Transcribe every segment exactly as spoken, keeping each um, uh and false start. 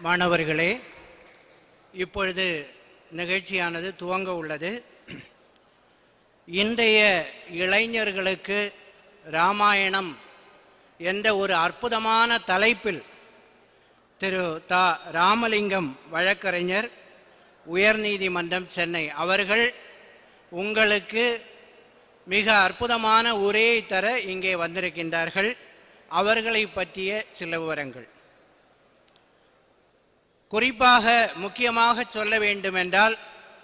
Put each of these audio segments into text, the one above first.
மாணவர்களே, இப்பொழுது நிகழ்ச்சியானது துவங்க உள்ளது. இன்றைய இளைஞர்களுக்கு ராமாயணம் என்ற ஒரு அற்புதமான தலைப்பில் திரு தா ராமலிங்கம் வழக்கறிஞர், உயர்நீதிமன்றம் சென்னை அவர்கள் உங்களுக்கு மிக அற்புதமான உரையை தர இங்கே வந்திருக்கின்றார்கள். அவர்களை பற்றிய சில விவரங்கள். குறிப்பாக முக்கியமாக சொல்ல வேண்டுமென்றால்,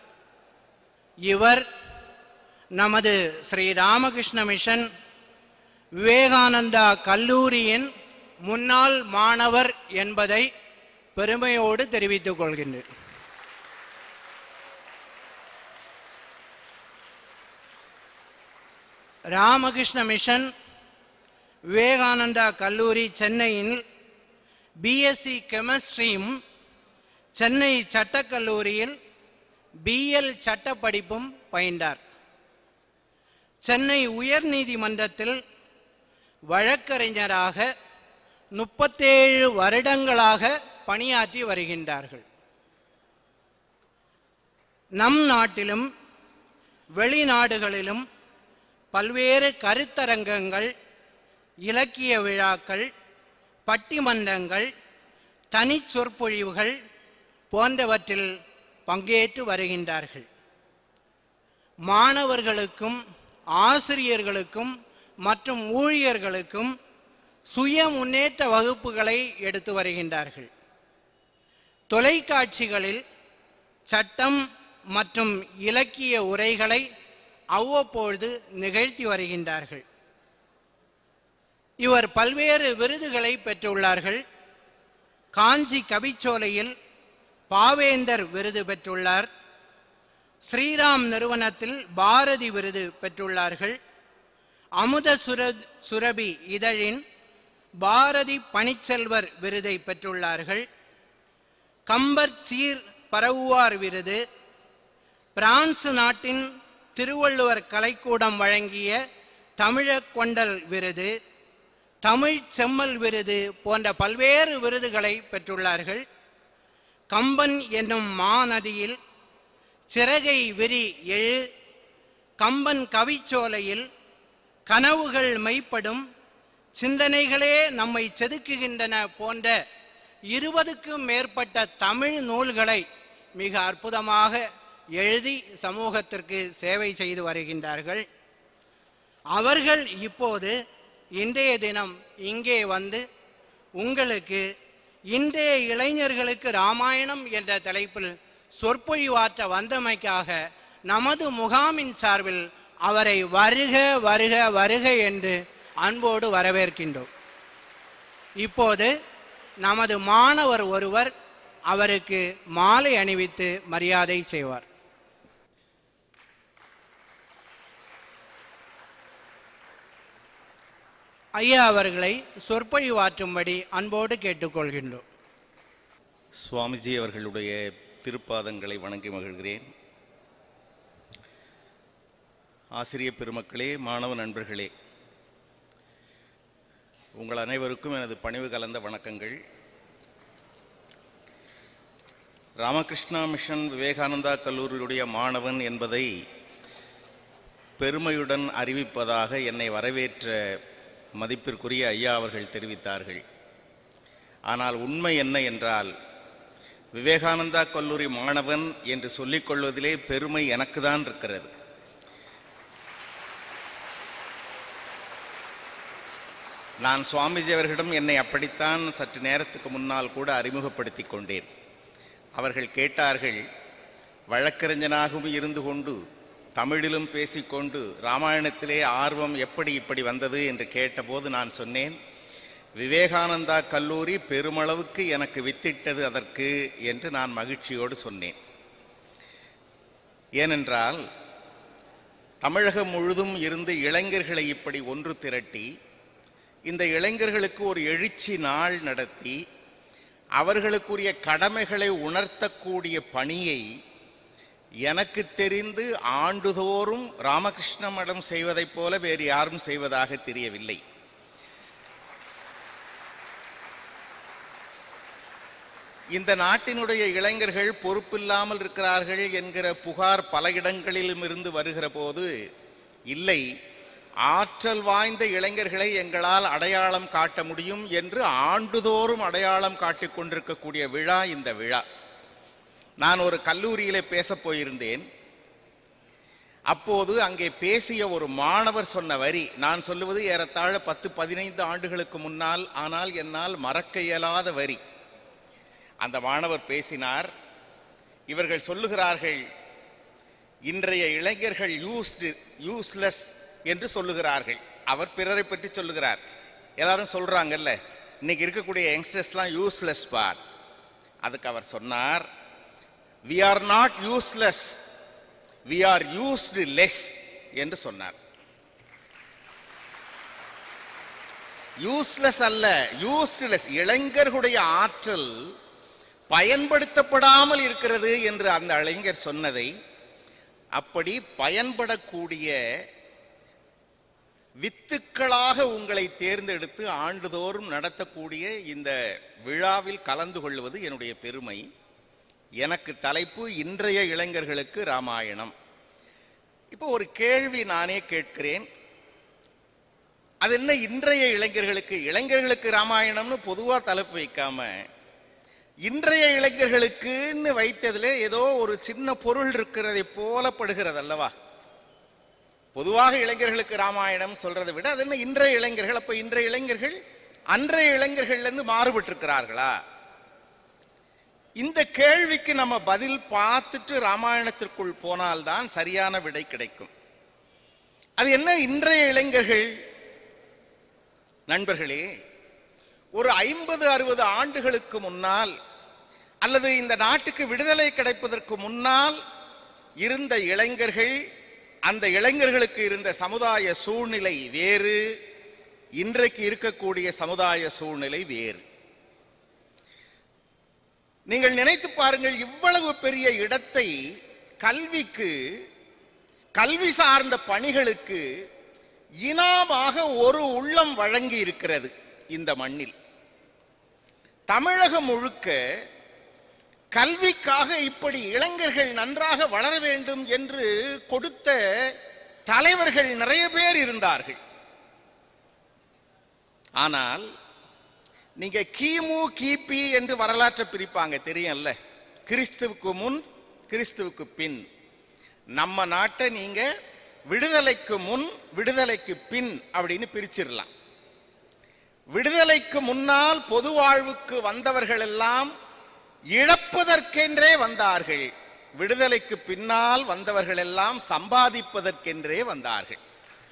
இவர் நமது ஸ்ரீ ராமகிருஷ்ண மிஷன் விவேகானந்தா கல்லூரியின் முன்னாள் மாணவர் என்பதை பெருமையோடு தெரிவித்துக் கொள்கின்றேன். ராமகிருஷ்ண மிஷன் விவேகானந்தா கல்லூரி சென்னையில் பிஎஸ்சி கெமிஸ்ட்ரியும், சென்னை சட்டக்கல்லூரியில் பிஎல் சட்ட படிப்பும் பயின்றார். சென்னை உயர்நீதிமன்றத்தில் வழக்கறிஞராக முப்பத்தேழு வருடங்களாக பணியாற்றி வருகின்றார்கள். நம் நாட்டிலும் வெளிநாடுகளிலும் பல்வேறு கருத்தரங்கங்கள், இலக்கிய விழாக்கள், பட்டிமன்றங்கள், தனி சொற்பொழிவுகள் போன்றவற்றில் பங்கேற்று வருகின்றார்கள். மாணவர்களுக்கும் ஆசிரியர்களுக்கும் மற்றும் ஊழியர்களுக்கும் சுய முன்னேற்ற வகுப்புகளை எடுத்து வருகின்றார்கள். தொலைக்காட்சிகளில் சட்டம் மற்றும் இலக்கிய உரைகளை அவ்வப்பொழுது நிகழ்த்தி வருகின்றார்கள். இவர் பல்வேறு விருதுகளை பெற்றுள்ளார்கள். காஞ்சி கவிச்சோலையில் பாவேந்தர் விருது பெற்றுள்ளார். ஸ்ரீராம் நிறுவனத்தில் பாரதி விருது பெற்றுள்ளார்கள். அமுத சுர சுரபி இதழின் பாரதி பணிச்செல்வர் விருதை பெற்றுள்ளார்கள். கம்பர் சீர் பரவுவார் விருது, பிரான்சு நாட்டின் திருவள்ளுவர் கலைக்கூடம் வழங்கிய தமிழக் கொண்டல் விருது, தமிழ் செம்மல் விருது போன்ற பல்வேறு விருதுகளை பெற்றுள்ளார்கள். கம்பன் என்னும் மாநதியில் சிறகை விரி எழு, கம்பன் கவிச்சோலையில் கனவுகள் மெய்ப்படும், சிந்தனைகளே நம்மை செதுக்குகின்றன போன்ற இருபதுக்கும் மேற்பட்ட தமிழ் நூல்களை மிக அற்புதமாக எழுதி சமூகத்திற்கு சேவை செய்து வருகின்றார்கள். அவர்கள் இப்போது இன்றைய தினம் இங்கே வந்து உங்களுக்கு இன்றைய இளைஞர்களுக்கு ராமாயணம் என்ற தலைப்பில் சொற்பொழிவாற்ற வந்தமைக்காக நமது முகாமின் சார்பில் அவரை வருக வருக வருக என்று அன்போடு வரவேற்கின்றோம். இப்போது நமது மாணவர் ஒருவர் அவருக்கு மாலை அணிவித்து மரியாதை செய்வார். ஐயா அவர்களை சொற்பொழிவாற்றும்படி அன்போடு கேட்டுக்கொள்கின்றோம். சுவாமிஜி அவர்களுடைய திருப்பாதங்களை வணங்கி மகிழ்கிறேன். ஆசிரிய பெருமக்களே, மாணவ நண்பர்களே, உங்கள் அனைவருக்கும் எனது பணிவு கலந்த வணக்கங்கள். ராமகிருஷ்ணா மிஷன் விவேகானந்தா கல்லூரியுடைய மாணவன் என்பதை பெருமையுடன் அறிவிப்பதாக என்னை வரவேற்ற மதிப்பிற்குரிய ஐயா அவர்கள் தெரிவித்தார்கள். ஆனால் உண்மை என்ன என்றால், விவேகானந்தா கல்லூரி மாணவன் என்று சொல்லிக்கொள்வதிலே பெருமை எனக்கு தான் இருக்கிறது. நான் சுவாமிஜி அவர்களிடம் என்னை அப்படித்தான் சற்று நேரத்துக்கு முன்னால் கூட அறிமுகப்படுத்தி கொண்டேன். அவர்கள் கேட்டார்கள், வழக்கறிஞனாகவும் இருந்து கொண்டு தமிழிலும் பேசிக்கொண்டு ராமாயணத்திலே ஆர்வம் எப்படி இப்படி வந்தது என்று கேட்டபோது நான் சொன்னேன், விவேகானந்தா கல்லூரி பெருமளவுக்கு எனக்கு வித்திட்டது அதற்கு என்று நான் மகிழ்ச்சியோடு சொன்னேன். ஏனென்றால் தமிழகம் முழுதும் இருந்து இளைஞர்களை இப்படி ஒன்று திரட்டி இந்த இளைஞர்களுக்கு ஒரு எழுச்சி நாள் நடத்தி அவர்களுக்குரிய கடமைகளை உணர்த்தக்கூடிய பணியை எனக்கு தெரிந்து ஆண்டுதோறும் ராமகிருஷ்ண மடம் செய்வதைப் போல வேறு யாரும் செய்வதாக தெரியவில்லை. இந்த நாட்டினுடைய இளைஞர்கள் பொறுப்பில்லாமல் இருக்கிறார்கள் என்கிற புகார் பல இடங்களிலும் இருந்து வருகிற போது, இல்லை, ஆற்றல் வாய்ந்த இளைஞர்களை எங்களால் அடையாளம் காட்ட முடியும் என்று ஆண்டுதோறும் அடையாளம் காட்டிக் கொண்டிருக்கக்கூடிய விழா இந்த விழா. நான் ஒரு கல்லூரியிலே பேசப் போயிருந்தேன். அப்போது அங்கே பேசிய ஒரு மாணவர் சொன்ன வரி, நான் சொல்லுவது ஏறத்தாழ பத்து பதினைந்து ஆண்டுகளுக்கு முன்னால், ஆனால் என்னால் மறக்க இயலாத வரி. அந்த மாணவர் பேசினார். இவர்கள் சொல்லுகிறார்கள், இன்றைய இளைஞர்கள் யூஸ்டு யூஸ்லெஸ் என்று சொல்லுகிறார்கள். அவர் பிறரை பற்றி சொல்லுகிறார். எல்லாரும் சொல்றாங்கல்ல, இன்னைக்கு இருக்கக்கூடிய யங்ஸ்டர்ஸ்லாம் யூஸ்லெஸ் பார். அதுக்கு அவர் சொன்னார், we are not useless, we are used less என்று சொன்னார். யூஸ்லெஸ் அல்ல, யூஸ்லெஸ். இளைஞர்களுடைய ஆற்றல் பயன்படுத்தப்படாமல் இருக்கிறது என்று அந்த இளைஞர் சொன்னதை, அப்படி பயன்படக்கூடிய வித்துக்களாக உங்களை தேர்ந்தெடுத்து ஆண்டுதோறும் நடத்தக்கூடிய இந்த விழாவில் கலந்து கொள்வது என்னுடைய பெருமை. எனக்கு தலைப்பு இன்றைய இளைஞர்களுக்கு ராமாயணம். இப்போ ஒரு கேள்வி நானே கேட்கிறேன், அது என்ன இன்றைய இளைஞர்களுக்கு? இளைஞர்களுக்கு ராமாயணம்னு பொதுவாக தலைப்பு வைக்காம இன்றைய இளைஞர்களுக்குன்னு வைத்ததுல ஏதோ ஒரு சின்ன பொருள் இருக்கிறதை போலப்படுகிறது அல்லவா? பொதுவாக இளைஞர்களுக்கு ராமாயணம் சொல்றதை விட அது என்ன இன்றைய இளைஞர்கள்? அப்ப இன்றைய இளைஞர்கள் அன்றைய இளைஞர்கள்ல இருந்து மாறுபட்டு இருக்கிறார்களா? இந்த கேள்விக்கு நம்ம பதில் பார்த்துட்டு ராமாயணத்திற்குள் போனால்தான் சரியான விடை கிடைக்கும். அது என்ன இன்றைய இளைஞர்கள்? நண்பர்களே, ஒரு ஐம்பது அறுபது ஆண்டுகளுக்கு முன்னால் அல்லது இந்த நாட்டுக்கு விடுதலை கிடைப்பதற்கு முன்னால் இருந்த இளைஞர்கள், அந்த இளைஞர்களுக்கு இருந்த சமுதாய சூழ்நிலை வேறு, இன்றைக்கு இருக்கக்கூடிய சமுதாய சூழ்நிலை வேறு. நீங்கள் நினைத்து பாருங்கள், இவ்வளவு பெரிய இடத்தை கல்விக்கு, கல்வி சார்ந்த பணிகளுக்கு இனாமாக ஒரு உள்ளம் வழங்கி இருக்கிறது இந்த மண்ணில். தமிழகம் முழுக்க கல்விக்காக இப்படி இளைஞர்கள் நன்றாக வளர வேண்டும் என்று கொடுத்த தலைவர்கள் நிறைய பேர் இருந்தார்கள். ஆனால் நீங்க கிமு கிபி என்று வரலாற்றை பிரிப்பாங்க, தெரியும்ல? கிறிஸ்துவுக்கு முன், கிறிஸ்துவுக்கு பின். நம்ம நாட்டை நீங்க விடுதலைக்கு முன், விடுதலைக்கு பின் அப்படின்னு பிரிச்சிடலாம். விடுதலைக்கு முன்னால் பொது வாழ்வுக்கு வந்தவர்கள் எல்லாம் இழப்பதற்கென்றே வந்தார்கள். விடுதலைக்கு பின்னால் வந்தவர்கள் எல்லாம் சம்பாதிப்பதற்கென்றே வந்தார்கள்.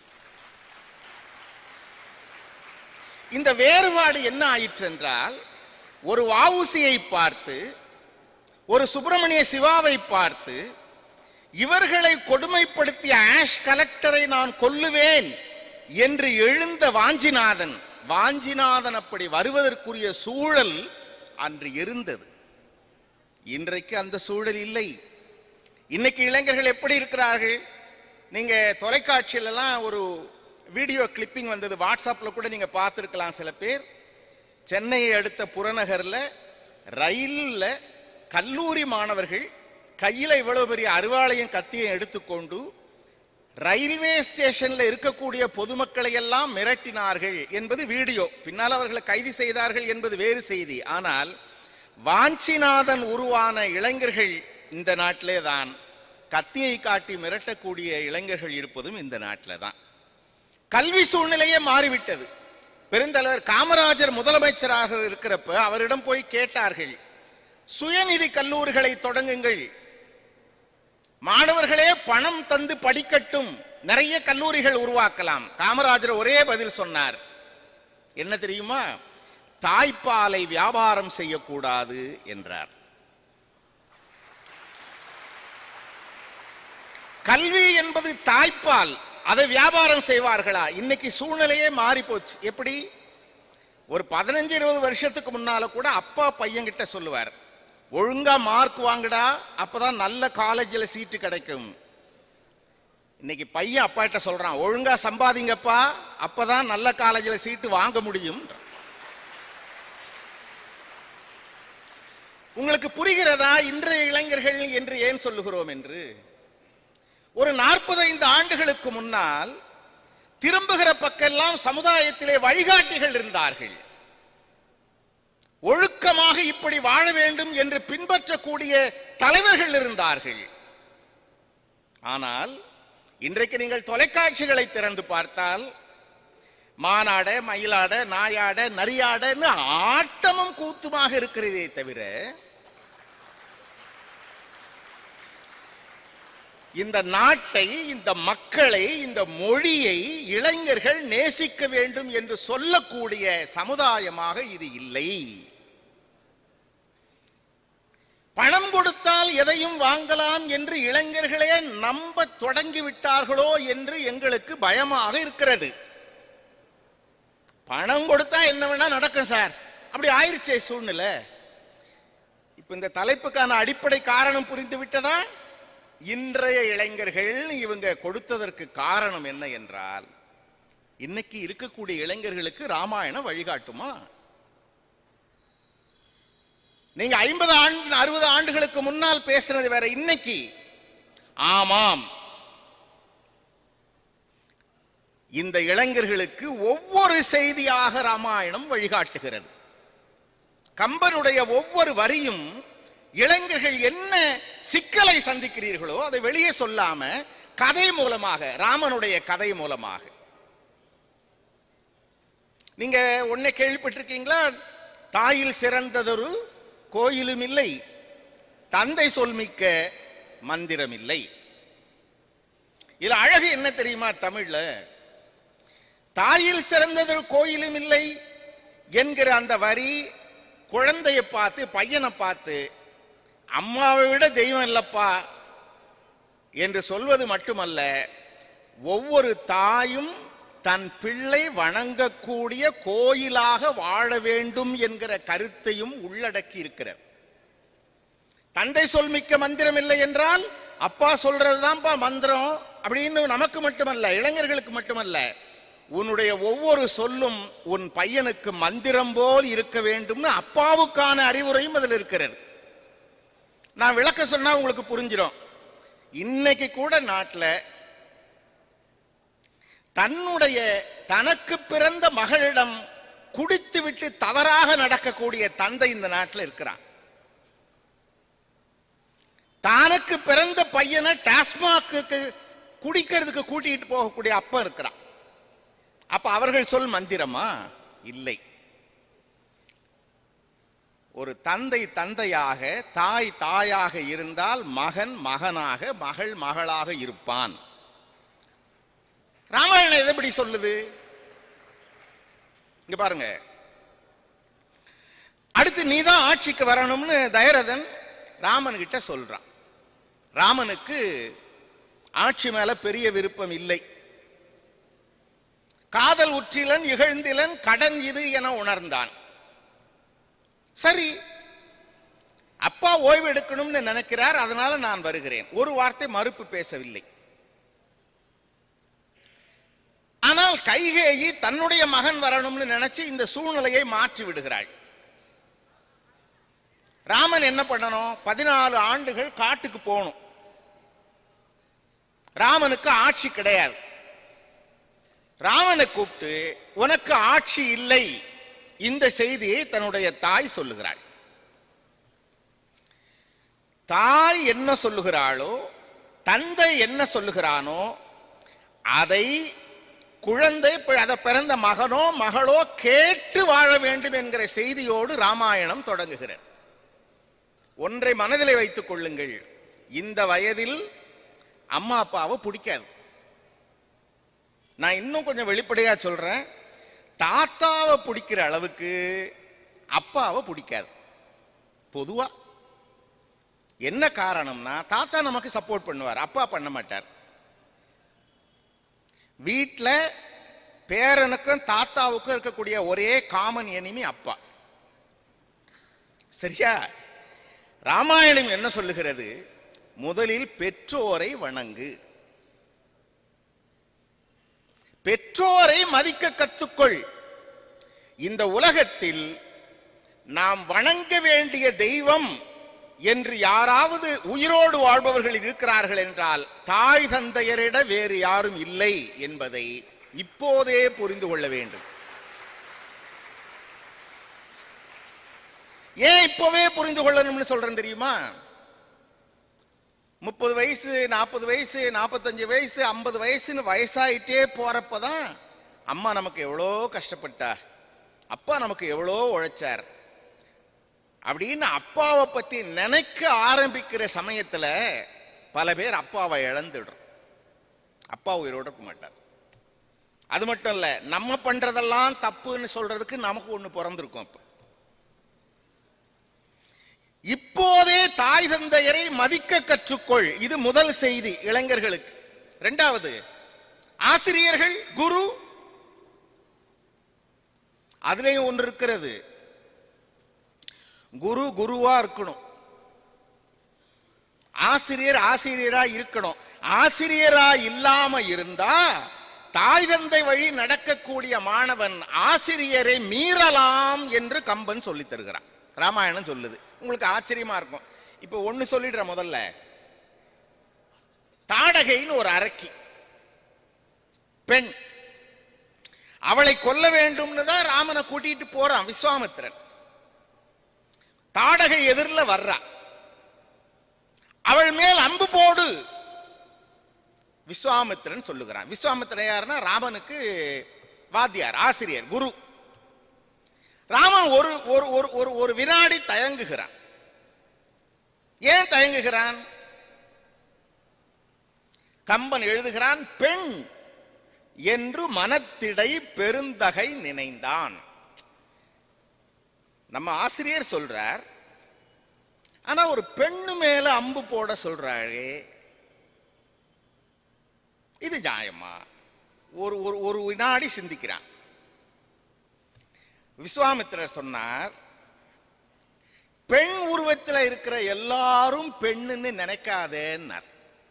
இந்த வேறுபாடு என்ன ஆயிற்று என்றால், ஒரு வஉசியை பார்த்து, ஒரு சுப்பிரமணிய சிவாவை பார்த்து, இவர்களை கொடுமைப்படுத்திய ஆஷ் கலெக்டரை நான் கொல்லுவேன் என்று எழுந்த வாஞ்சிநாதன், வாஞ்சிநாதன் அப்படி வருவதற்குரிய சூழல் அன்று இருந்தது. இன்றைக்கு அந்த சூழல் இல்லை. இன்னைக்கு இளைஞர்கள் எப்படி இருக்கிறார்கள்? நீங்க தொலைக்காட்சியிலலாம் ஒரு வீடியோ கிளிப்பிங் வந்தது, வாட்ஸ்அப்ல கூட நீங்க பார்த்துருக்கலாம். சில பேர் சென்னையை அடுத்த புறநகர்ல ரயில்ல கல்லூரி மாணவர்கள் கையில இவ்வளவு பெரிய அருவாளையும் கத்தியும் எடுத்துக்கொண்டு ரயில்வே ஸ்டேஷன்ல இருக்கக்கூடிய பொதுமக்களை எல்லாம் மிரட்டினார்கள் என்பது வீடியோ. பின்னால் அவர்களை கைது செய்தார்கள் என்பது வேறு செய்தி. ஆனால் வாஞ்சிநாதன் உருவான இளைஞர்கள் இந்த நாட்டிலே தான், கத்தியை காட்டி மிரட்டக்கூடிய இளைஞர்கள் இருப்பதும் இந்த நாட்டில் தான். கல்வி சூழ்நிலையே மாறிவிட்டது. பெருந்தலைவர் காமராஜர் முதலமைச்சராக இருக்கிறப்ப அவரிடம் போய் கேட்டார்கள், சுயநிதி கல்லூரிகளை தொடங்குங்கள், மாணவர்களே பணம் தந்து படிக்கட்டும், நிறைய கல்லூரிகள் உருவாக்கலாம். காமராஜர் ஒரே பதில் சொன்னார், என்ன தெரியுமா? தாய்ப்பாலை வியாபாரம் செய்யக்கூடாது என்றார். கல்வி என்பது தாய்ப்பால், அதை வியாபாரம் செய்வார்களா? இன்னைக்கு சூழ்நிலையே மாறி போச்சு. எப்படி? ஒரு பதினஞ்சு இருபது வருஷத்துக்கு முன்னால கூட அப்பா பையன்கிட்ட சொல்லுவார், ஒழுங்கா மார்க் வாங்குடா, அப்பதான் நல்ல காலேஜில் சீட்டு கிடைக்கும். இன்னைக்கு பையன் அப்பா கிட்ட சொல்றான், ஒழுங்கா சம்பாதிங்கப்பா, அப்பதான் நல்ல காலேஜில் சீட்டு வாங்க முடியும். உங்களுக்கு புரிகிறதா இன்றைய இளைஞர்கள் என்று ஏன் சொல்லுகிறோம் என்று? ஒரு நாற்பத்தைந்து ஆண்டுகளுக்கு முன்னால் திரும்புகிற பக்கெல்லாம் சமுதாயத்திலே வழிகாட்டிகள் இருந்தார்கள். ஒழுக்கமாக இப்படி வாழ வேண்டும் என்று பின்பற்றக்கூடிய தலைவர்கள் இருந்தார்கள். ஆனால் இன்றைக்கு நீங்கள் தொலைக்காட்சிகளை திறந்து பார்த்தால் மானாட, மயிலாட, நாயாட, நரியாடன்னு ஆட்டமும் கூத்துமாக இருக்கிறதே தவிர இந்த நாட்டை, இந்த மக்களை, இந்த மொழியை இளைஞர்கள் நேசிக்க வேண்டும் என்று சொல்லக்கூடிய சமுதாயமாக இது இல்லை. பணம் கொடுத்தால் எதையும் வாங்கலாம் என்று இளைஞர்களே நம்ப தொடங்கிவிட்டார்களோ என்று எங்களுக்கு பயமாக இருக்கிறது. பணம் கொடுத்தா என்ன வேணா நடக்கும் சார், அப்படி ஆயிருச்சே சூழ்நிலை. இப்ப இந்த தலைப்புக்கான அடிப்படை காரணம் புரிந்து விட்டதா? இன்றைய இளைஞர்கள் இவங்க கொடுத்ததற்கு காரணம் என்ன என்றால், இன்னைக்கு இருக்கக்கூடிய இளைஞர்களுக்கு ராமாயணம் வழிகாட்டுமா? நீங்க ஐம்பது ஆண்டு அறுபது ஆண்டுகளுக்கு முன்னால் பேசுறது வேற, இன்னைக்கு ஆமாம் இந்த இளைஞர்களுக்கு ஒவ்வொரு செய்தியாக ராமாயணம் வழிகாட்டுகிறது. கம்பனுடைய ஒவ்வொரு வரியும் இளைஞர்கள் என்ன சிக்கலை சந்திக்கிறீர்களோ அதை வெளியே சொல்லாம கதை மூலமாக, ராமனுடைய கதை மூலமாக. நீங்க ஒன்னே கேள்விப்பட்டிருக்கீங்களா? தாயில் சிறந்ததொரு கோயிலும் இல்லை, தந்தை சொல்மிக்க மந்திரம் இல்லை. இதுல அழகு என்ன தெரியுமா? தமிழ்ல தாயில் சிறந்ததொரு கோயிலும் இல்லை என்கிற அந்த வரி குழந்தையை பார்த்து, பையனை பார்த்து, அம்மாவை விட தெய்வம் இல்லப்பா என்று சொல்வது மட்டுமல்ல, ஒவ்வொரு தாயும் தன் பிள்ளை வணங்கக்கூடிய கோயிலாக வாழ வேண்டும் என்கிற கருத்தையும் உள்ளடக்கி இருக்கிறது. தந்தை சொல்மிக்க மந்திரம் இல்லை என்றால் அப்பா சொல்றதுதான்ப்பா மந்திரம் அப்படின்னு நமக்கு மட்டுமல்ல, இளைஞர்களுக்கு மட்டுமல்ல, உன்னுடைய ஒவ்வொரு சொல்லும் உன் பையனுக்கு மந்திரம் போல் இருக்க வேண்டும்னு அப்பாவுக்கான அறிவுரையும் அதில் இருக்கிறது. நான் விளக்க சொன்னா உங்களுக்கு புரிஞ்சிடும். இன்னைக்கு கூட நாட்டில் தன்னுடைய தனக்கு பிறந்த மகளிடம் குடித்து விட்டு தவறாக நடக்கக்கூடிய தந்தை இந்த நாட்டில் இருக்கிறான். தனக்கு பிறந்த பையனை டாஸ்மாக்கு குடிக்கிறதுக்கு கூட்டிட்டு போகக்கூடிய அப்பா இருக்கிறான். அப்ப அவர்கள் சொல் மந்திரமா? இல்லை. ஒரு தந்தை தந்தையாக, தாய் தாயாக இருந்தால் மகன் மகனாக, மகள் மகளாக இருப்பான். ராமாயணம் எதை எப்படி சொல்லுது? இங்க பாருங்க. அடுத்து நீதான் ஆட்சிக்கு வரணும்னு தயரதன் ராமன் கிட்ட சொல்றான். ராமனுக்கு ஆட்சி மேல பெரிய விருப்பம் இல்லை. காதல் உற்றிலன் இகழ்ந்திலன் கடன் இது என உணர்ந்தான். சரி, அப்பா ஓய்வு எடுக்கணும்னு நினைக்கிறார், அதனால நான் வருகிறேன். ஒரு வார்த்தை மறுப்பு பேசவில்லை. ஆனால் கைகேயி தன்னுடைய மகன் வரணும்னு நினைச்சு இந்த சூழ்நிலையை மாற்றி விடுகிறாள். ராமன் என்ன பண்ணணும்? பதினாலு ஆண்டுகள் காட்டுக்கு போகணும். ராமனுக்கு ஆட்சி கிடையாது. ராமனை கூப்பிட்டு உனக்கு ஆட்சி இல்லை இந்த செய்தியை தன்னுடைய தாய் சொல்லுகிறாள். தாய் என்ன சொல்லுகிறாளோ, தந்தை என்ன சொல்லுகிறானோ அதை குழந்தை, அதை பிறந்த மகனோ மகளோ கேட்டு வாழ வேண்டும் என்கிற செய்தியோடு ராமாயணம் தொடங்குகிறது. ஒன்றை மனதிலே வைத்துக் கொள்ளுங்கள், இந்த வயதில் அம்மா அப்பாவை பிடிக்காது. நான் இன்னும் கொஞ்சம் வெளிப்படையா சொல்றேன், தாத்தாவை பிடிக்கிற அளவுக்கு அப்பாவை பிடிக்காது பொதுவா. என்ன காரணம்னா, தாத்தா நமக்கு சப்போர்ட் பண்ணுவார், அப்பா பண்ண மாட்டார். வீட்டில் பேரனுக்கும் தாத்தாவுக்கும் இருக்கக்கூடிய ஒரே காமன் எனிமி அப்பா. சரியா? ராமாயணம் என்ன சொல்லுகிறது? முதலில் பெற்றோரை வணங்கு, பெற்றோரை மதிக்க கற்றுக்கொள். இந்த உலகத்தில் நாம் வணங்க வேண்டிய தெய்வம் என்று யாராவது உயிரோடு வாழ்பவர்கள் இருக்கிறார்கள் என்றால் தாய் தந்தையரிட வேறு யாரும் இல்லை என்பதை இப்போதே புரிந்து கொள்ள வேண்டும். ஏன் இப்பவே புரிந்து கொள்ளணும்னு சொல்றேன் தெரியுமா? முப்பது வயசு, நாற்பது வயசு, நாற்பத்தஞ்சு வயசு, ஐம்பது வயசுன்னு வயசாயிட்டே போறப்பதான் அம்மா நமக்கு எவ்வளோ கஷ்டப்பட்டா, அப்பா நமக்கு எவ்வளோ உழைச்சார் அப்படின்னு அப்பாவை பத்தி நினைக்க ஆரம்பிக்கிற சமயத்துல பல பேர் அப்பாவை இழந்துடுறோம். அப்பா உயிரோட இருக்க மாட்டார். அது மட்டும் இல்ல, நம்ம பண்றதெல்லாம் தப்புன்னு சொல்றதுக்கு நமக்கு ஒண்ணு பிறந்திருக்கும். அப்ப இப்போதே தாய் தந்தையரை மதிக்க கற்றுக்கொள். இது முதல் செய்தி இளைஞர்களுக்கு. இரண்டாவது, ஆசிரியர்கள், குரு, அதுலயும் ஒன்று இருக்கிறது. குரு குருவா இருக்கணும், ஆசிரியர் ஆசிரியரா இருக்கணும். ஆசிரியரா இல்லாம இருந்தா தாய் தந்தை வழி நடக்கக்கூடிய மாணவன் ஆசிரியரை மீறலாம் என்று கம்பன் சொல்லி தருகிறான். ராமாயணம் சொல்லுது. உங்களுக்கு ஆச்சரியமா இருக்கும். இப்ப ஒண்ணு சொல்லிடுற, முதல்ல தாடகைன்னு ஒரு அரக்கி பெண், அவளை கொல்ல வேண்டும்னு தான் ராமனை கூட்டிட்டு போறான் விஸ்வாமித்திரன். தாடகை எதிரில் வர்றா, அவள் மேல் அம்பு போடு விஸ்வாமித்திரன் சொல்லுகிறான். விஸ்வாமித்திரன் யாருன்னா ராமனுக்கு வாத்தியார், ஆசிரியர், குரு. ராமன் ஒரு ஒரு ஒரு வினாடி தயங்குகிறான். ஏன் தயங்குகிறான்? கம்பன் எழுதுகிறான், பெண் என்று மனத்திடை பெருந்தகை நினைந்தான். நம்ம ஆசிரியர் சொல்றார், ஆனா ஒரு பெண்ணு மேல அம்பு போட சொல்றாளே, இது நியாயமா? ஒரு ஒரு வினாடி சிந்திக்கிறான். விஸ்வாமித்திரர் சொன்னார், பெண் உருவத்தில் இருக்கிற எல்லாரும் பெண்ணுன்னு நினைக்காதேன்னார்.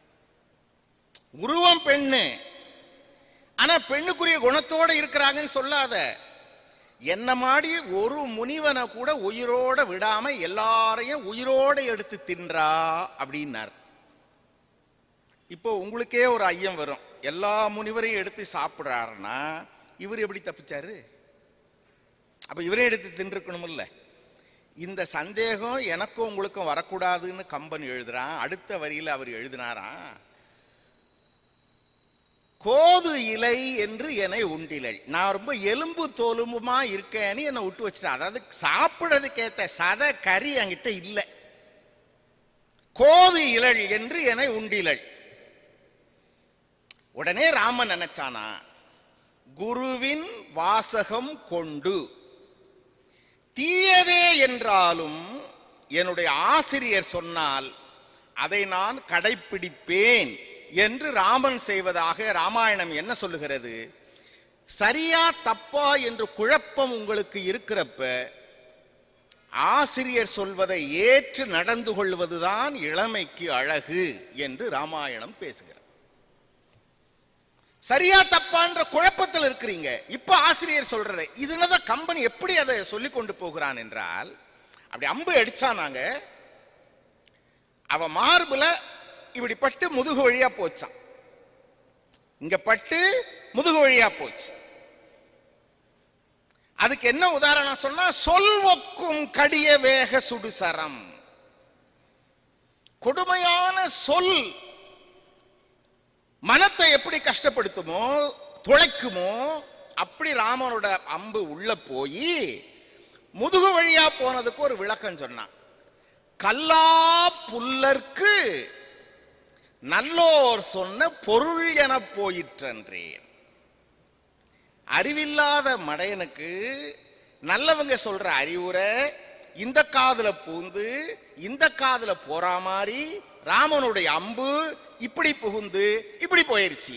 உருவம் பெண்ணு, ஆனா பெண்ணுக்குரிய குணத்தோட இருக்கிறாங்கன்னு சொல்லாத. என்ன மாடி ஒரு முனிவனை கூட உயிரோட விடாம எல்லாரையும் உயிரோட எடுத்து தின்றா அப்படின்னார். இப்போ உங்களுக்கே ஒரு ஐயம் வரும், எல்லா முனிவரையும் எடுத்து சாப்பிடுறாருன்னா இவர் எப்படி தப்பிச்சாரு? அப்ப இவரே எடுத்து தின்றுக்கணும் இல்ல? இந்த சந்தேகம் எனக்கும் உங்களுக்கும் வரக்கூடாதுன்னு கம்பன் எழுதுறான். அடுத்த வரியில் அவர் எழுதினாராம், கோது இலை என்று என்னை உண்டிலள், நான் ரொம்ப எலும்பு தோலும்புமா இருக்கேன்னு என்னை விட்டு வச்சுட்டேன். அதாவது சாப்பிடுறதுக்கு ஏத்த சத கறி என்கிட்ட இல்லை. கோது இலள் என்று என்னை உண்டிலள். உடனே ராமன் நினைச்சானா, குருவின் வாசகம் கொண்டு தீயதே என்றாலும் என்னுடைய ஆசிரியர் சொன்னால் அதை நான் கடைப்பிடிப்பேன் என்று ராமன் செய்வதாக ராமாயணம் என்ன சொல்லுகிறது? சரியா தப்பா என்று குழப்பம் உங்களுக்கு இருக்கிறப்ப ஆசிரியர் சொல்வதை ஏற்று நடந்து கொள்வதுதான் இளமைக்கு அழகு என்று ராமாயணம் பேசுகிறது. சரியா தப்பான்ற குழப்பத்தில் இருக்கிறீங்க. இப்ப ஆசிரியர் சொல்றதை இதுலதான் கம்பெனி எப்படி அதை சொல்லி கொண்டு போகிறான் என்றால், அப்படி அம்பு அடிச்சானாங்க, அவ மார்புல இப்படி பட்டு முதுகு வழியா போச்சான், இங்க பட்டு முதுகு வழியா போச்சு. அதுக்கு என்ன உதாரணம் சொன்னா, சொல் ஒக்கும் கடிய வேக சுடுசரம். கொடுமையான சொல் மனத்தை எப்படி கஷ்டப்படுத்துமோ துளைக்குமோ அப்படி ராமனோட அம்பு உள்ள போய் முதுகு வழியா போனதுக்கு ஒரு விளக்கம் சொன்னான். கல்லா புல்லர்க்கு நல்லோர் சொன்ன பொருள் என போயிற்றன்றேன். அறிவில்லாத மடையனுக்கு நல்லவங்க சொல்ற அறிவுரை இந்த காதுல பூந்து இந்த காதுல போறா மாதிரி ராமனுடைய அம்பு இப்படி புகுந்து இப்படி போயிருச்சு.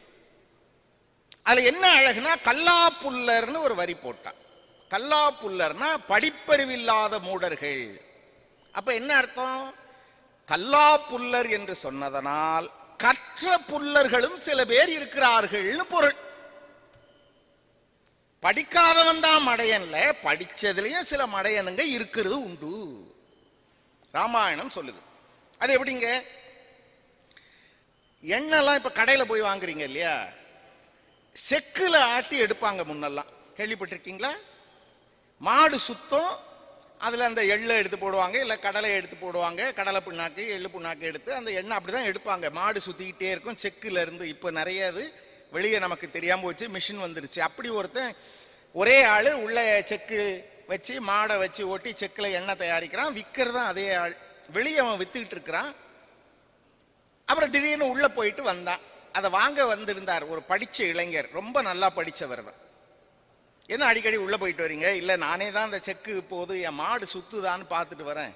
அதுல என்ன அழகுனா, கல்லா புல்லர்னு ஒரு வரி போட்டான். கல்லா புல்லர்னா படிப்பறிவில்லாத மூடர்கள். அப்ப என்ன அர்த்தம்? கல்லா புல்லர் என்று சொன்னதனால் கற்ற புல்லர்களும் சில பேர் இருக்கிறார்கள் பொருள். படிக்காதவன் தான் மடையன்ல, படிச்சதுலயும் சில மடையனுங்க இருக்கிறது உண்டு. ராமாயணம் சொல்லுது. அது எப்படிங்க? எண்ணெல்லாம் இப்ப கடையில போய் வாங்குறீங்க இல்லையா, செக்குல ஆட்டி எடுப்பாங்க முன்னெல்லாம், கேள்விப்பட்டிருக்கீங்களா? மாடு சுத்தம், அதுல அந்த எள்ளை எடுத்து போடுவாங்க, இல்ல கடலை எடுத்து போடுவாங்க, கடலை புண்ணாக்கு எள்ளு புண்ணாக்கு எடுத்து அந்த எண்ணெய் அப்படிதான் எடுப்பாங்க. மாடு சுத்திக்கிட்டே இருக்கும் செக்குல இருந்து. இப்ப நிறைய அது வெளியே நமக்கு தெரியாம போச்சு, மிஷின் வந்துருச்சு. அப்படி ஒருத்தன் ஒரே ஆளு உள்ள செக்கு வச்சு மாடை வச்சு ஓட்டி செக்குல எண்ணெய் தயாரிக்கிறான், விற்கிறதான் அதே ஆள். வெளியே அவன் வித்துக்கிட்டு இருக்கிறான். அப்புறம் திடீர்னு உள்ள போயிட்டு வந்தான். அதை வாங்க வந்திருந்தார் ஒரு படிச்ச இளைஞர், ரொம்ப நல்லா படிச்சவர் தான். என்ன அடிக்கடி உள்ள போயிட்டு வரீங்க? இல்ல நானே தான் அந்த செக்கு போது என் மாடு சுத்துதான்னு பார்த்துட்டு வரேன்.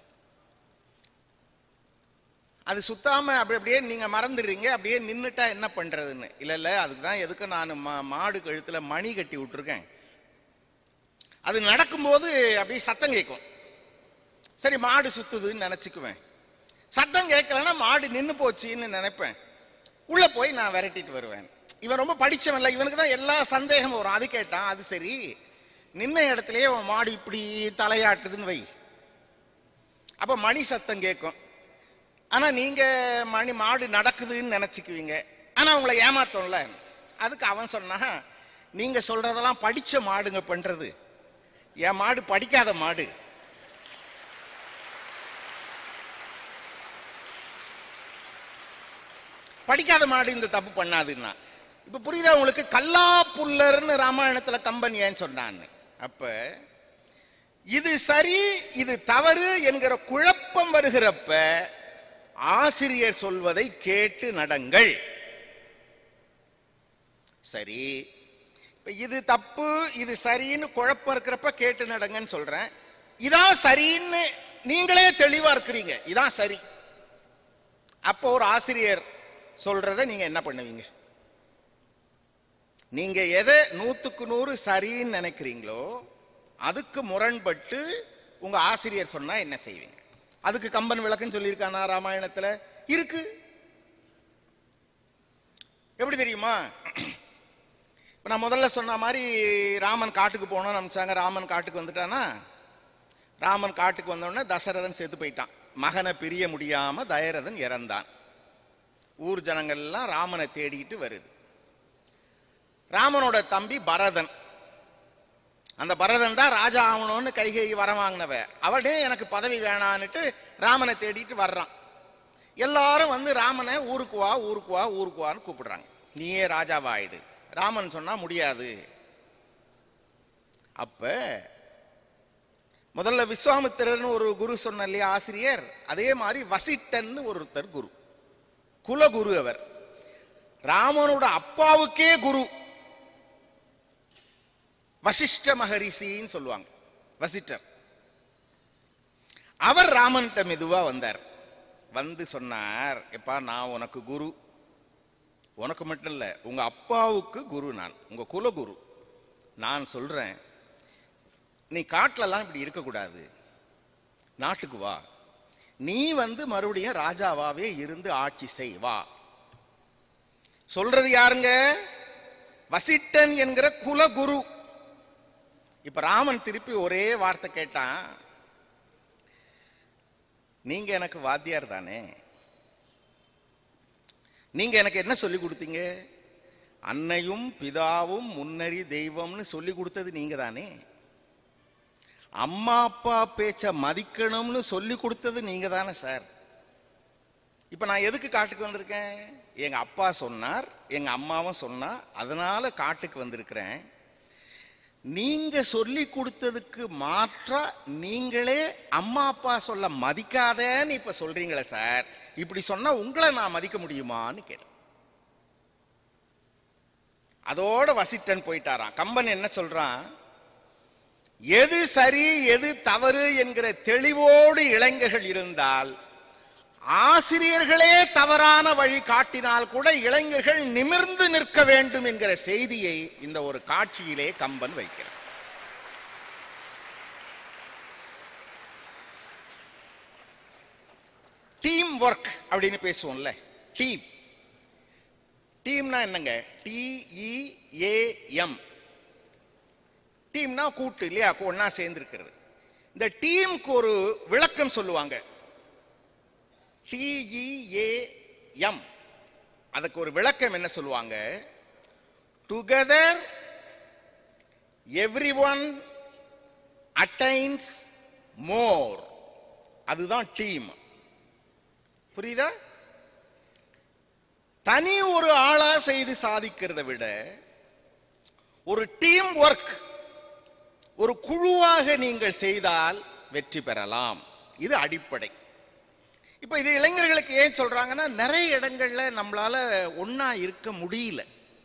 அது சுத்தாம அப்படி அப்படியே நீங்க மறந்துடுறீங்க, அப்படியே நின்றுட்டா என்ன பண்றதுன்னு. இல்ல இல்ல அதுக்கு தான் எதுக்கு நான் மாடு கழுத்துல மணி கட்டி விட்டுருக்கேன். அது நடக்கும்போது அப்படியே சத்தம் கேட்கும். சரி மாடு சுத்துதுன்னு நினைச்சுக்குவேன். சத்தம் கேட்கலன்னா மாடு நின்று போச்சுன்னு நினைப்பேன். உள்ள போய் நான் விரட்டிட்டு வருவேன். இவன் ரொம்ப படிச்சவன் இல்லை, இவனுக்கு தான் எல்லா சந்தேகமும் வரும். அது கேட்டான், அது சரி நின்ன இடத்துலயே அவன் மாடு இப்படி தலையாட்டுதுன்னு வை, அப்ப மணி சத்தம் கேட்கும். ஆனா நீங்க மணி மாடு நடக்குதுன்னு நினைச்சுக்குவீங்க. ஆனா உங்களை ஏமாத்தோம்ல. அதுக்கு அவன் சொன்னா, நீங்க சொல்றதெல்லாம் படிச்ச மாடுங்க பண்றது, என் மாடு படிக்காத மாடு. படிக்காத மாடு இந்த தப்பு பண்ணாதுன்னா. இப்ப புரியுதா உங்களுக்கு? கல்லா புல்லர்னு ராமாயணத்துல கம்பன் ஏன் சொன்னான்னு. அப்ப இது சரி இது தவறு என்கிற குழப்பம் வருகிறப்ப ஆசிரியர் சொல்வதை கேட்டு நடங்கள். சரி, இப்ப இது தப்பு இது சரின்னு குழப்பம் இருக்கிறப்ப கேட்டு நடங்கன்னு சொல்றேன். இதான் சரின்னு நீங்களே தெளிவா இருக்கிறீங்க, இதான் சரி. அப்போ ஒரு ஆசிரியர் சொல்றத நீங்க என்ன பண்ணுவீங்க? நீங்க எதை நூத்துக்கு நூறு சரின்னு நினைக்கிறீங்களோ அதுக்கு முரண்பட்டு உங்க ஆசிரியர் சொன்னா என்ன செய்வீங்க? அதுக்கு கம்பன் விளக்கம் சொல்லியிருக்கானா ராமாயணத்துல? இருக்கு. எப்படி தெரியுமா? இப்ப நான் முதல்ல சொன்ன மாதிரி ராமன் காட்டுக்கு போனோம்னு நினைச்சாங்க. ராமன் காட்டுக்கு வந்துட்டானா, ராமன் காட்டுக்கு வந்தோடனே தசரதன் செத்து போயிட்டான். மகனை பிரிய முடியாம தயரதன் இறந்தான். ஊர் ஜனங்கள் எல்லாம் ராமனை தேடிட்டு வருது. ராமனோட தம்பி பரதன், அந்த பரதன் தான் ராஜா ஆகணும்னு கைகை வரம் வாங்கினவ. அவனே எனக்கு பதவி வேணான்னுட்டு ராமனை தேடிட்டு வர்றான். எல்லாரும் வந்து ராமனை ஊருக்கு வா ஊருக்கு வா ஊருக்கு வான்னு கூப்பிடுறாங்க. நீயே ராஜாவாயிடு. ராமன் சொன்னா முடியாது. அப்ப முதல்ல விஸ்வாமித்திரர்னு ஒரு குரு சொன்ன இல்லையா ஆசிரியர், அதே மாதிரி வசிட்டன்னு ஒருத்தர் குரு, குலகுரு. அவர் ராமனோட அப்பாவுக்கே குரு, வசிஷ்ட மகரிஷின்னு சொல்லுவாங்க. வசிட்டர் அவர் ராமன்கிட்ட மெதுவா வந்தார். வந்து சொன்னார், எப்பா நான் உனக்கு குரு, உனக்கு மட்டும் இல்ல உங்க அப்பாவுக்கு குரு, நான் உங்க குலகுரு. நான் சொல்றேன், நீ காட்டுலலாம் இப்படி இருக்கக்கூடாது, நாட்டுக்கு வா, நீ வந்து மறுபடியும் ராஜாவாவே இருந்து ஆட்சி செய் வா. சொல்றது யாருங்க? வசிட்டன் என்கிற குலகுரு. இப்ப ராமன் திருப்பி ஒரே வார்த்தை கேட்டான், நீங்க எனக்கு வாத்தியார் தானே, நீங்க எனக்கு என்ன சொல்லி கொடுத்தீங்க? அன்னையும் பிதாவும் முன்னறி தெய்வம்னு சொல்லி கொடுத்தது நீங்க தானே. அம்மா அப்பா பேச்ச மதிக்கணும்னு சொல்லி கொடுத்தது நீங்க தானே சார். இப்ப நான் எதுக்கு காட்டுக்கு வந்திருக்கேன்? எங்க அப்பா சொன்னார், எங்க அம்மாவும் சொன்னா, அதனால காட்டுக்கு வந்திருக்கிறேன். நீங்க சொல்லி கொடுத்ததுக்கு மாற்றா நீங்களே அம்மா அப்பா சொல்ல மதிக்காதேன்னு இப்ப சொல்றீங்களே சார், இப்படி சொன்னா உங்களை நான் மதிக்க முடியுமான்னு கேட்டேன். அதோட வசிட்டன் போயிட்டாராம். கம்பன் என்ன சொல்றான்? எது சரி எது தவறு என்கிற தெளிவோடு இளைஞர்கள் இருந்தால், ஆசிரியர்களே தவறான வழி காட்டினால் கூட இளைஞர்கள் நிமிர்ந்து நிற்க வேண்டும் என்கிற செய்தியை இந்த ஒரு காட்சியிலே கம்பன் வைக்கிறார். டீம் ஒர்க் அப்படின்னு பேசுவோம்ல, டீம். டீம்னா என்னங்க? டி இ ஏ எம், டீம்னா கூட்டு இல்லையா, ஒன்னா சேர்ந்திருக்கிறது. இந்த டீமுக்கு ஒரு விளக்கம் சொல்லுவாங்க, டிஇஏஎம். அதுக்கு ஒரு விளக்கம் என்ன சொல்லுவாங்க, together every one attains more. அதுதான் டீம். புரியுதா? தனி ஒரு ஆளா செய்து சாதிக்கிறத விட ஒரு டீம் ஒர்க், ஒரு குழுவாக நீங்கள் செய்தால் வெற்றி பெறலாம். இது அடிப்படை. இப்ப இது இளைஞர்களுக்கு ஏன் சொல்றாங்கன்னா, நிறைய இடங்கள்ல நம்மளால ஒன்னா இருக்க முடியல,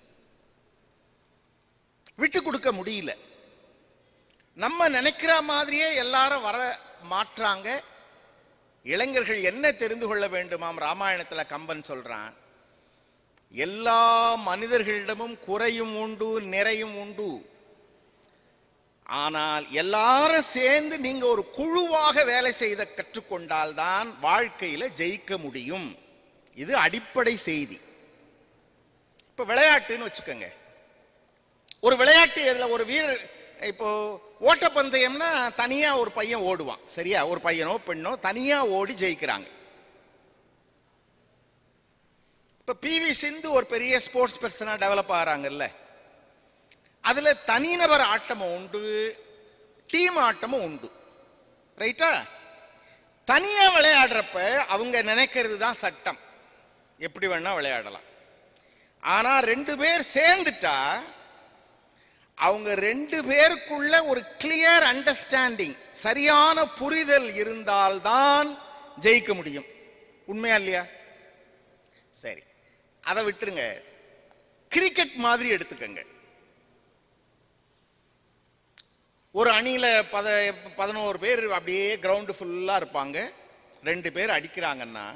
விட்டு கொடுக்க முடியல. நம்ம நினைக்கிற மாதிரியே எல்லாரும் வர மாற்றாங்க. இளைஞர்கள் என்ன தெரிந்து கொள்ள வேண்டுமாம், ராமாயணத்துல கம்பன் சொல்றான், எல்லா மனிதர்களிடமும் குறையும் உண்டு நிறையும் உண்டு, ஆனால் எல்லாரும் சேர்ந்து நீங்க ஒரு குழுவாக வேலை செய்த கற்றுக்கொண்டால் தான் வாழ்க்கையில ஜெயிக்க முடியும். இது அடிப்படை செய்தி. இப்ப விளையாட்டுன்னு வச்சுக்கோங்க, ஒரு விளையாட்டு, இதுல ஒரு வீரர், இப்போ ஓட்டப்பந்தயம்னா தனியா ஒரு பையன் ஓடுவான், சரியா, ஒரு பையனோ பெண்ணோ தனியா ஓடி ஜெயிக்கிறாங்க. இப்ப பிவி சிந்து ஒரு பெரிய ஸ்போர்ட்ஸ் பர்சனா டெவலப் ஆகிறாங்கல்ல, அதுல தனிநபர் ஆட்டமும் உண்டு, டீம் ஆட்டமும் உண்டு, ரைட்டா? தனியா விளையாடுறப்ப அவங்க நினைக்கிறது தான் சட்டம், எப்படி வேணா விளையாடலாம். ஆனா ரெண்டு பேர் சேர்ந்துட்டா அவங்க ரெண்டு பேருக்குள்ள ஒரு கிளியர் அண்டர்ஸ்டாண்டிங், சரியான புரிதல் இருந்தால்தான் ஜெயிக்க முடியும். உண்மையா இல்லையா? சரி, அதை விட்டுருங்க. கிரிக்கெட் மாதிரி எடுத்துக்கங்க. ஒரு அணியில பத பதினோரு பேர் அப்படியே கிரவுண்டு ஃபுல்லா இருப்பாங்க. ரெண்டு பேர் அடிக்கிறாங்கன்னா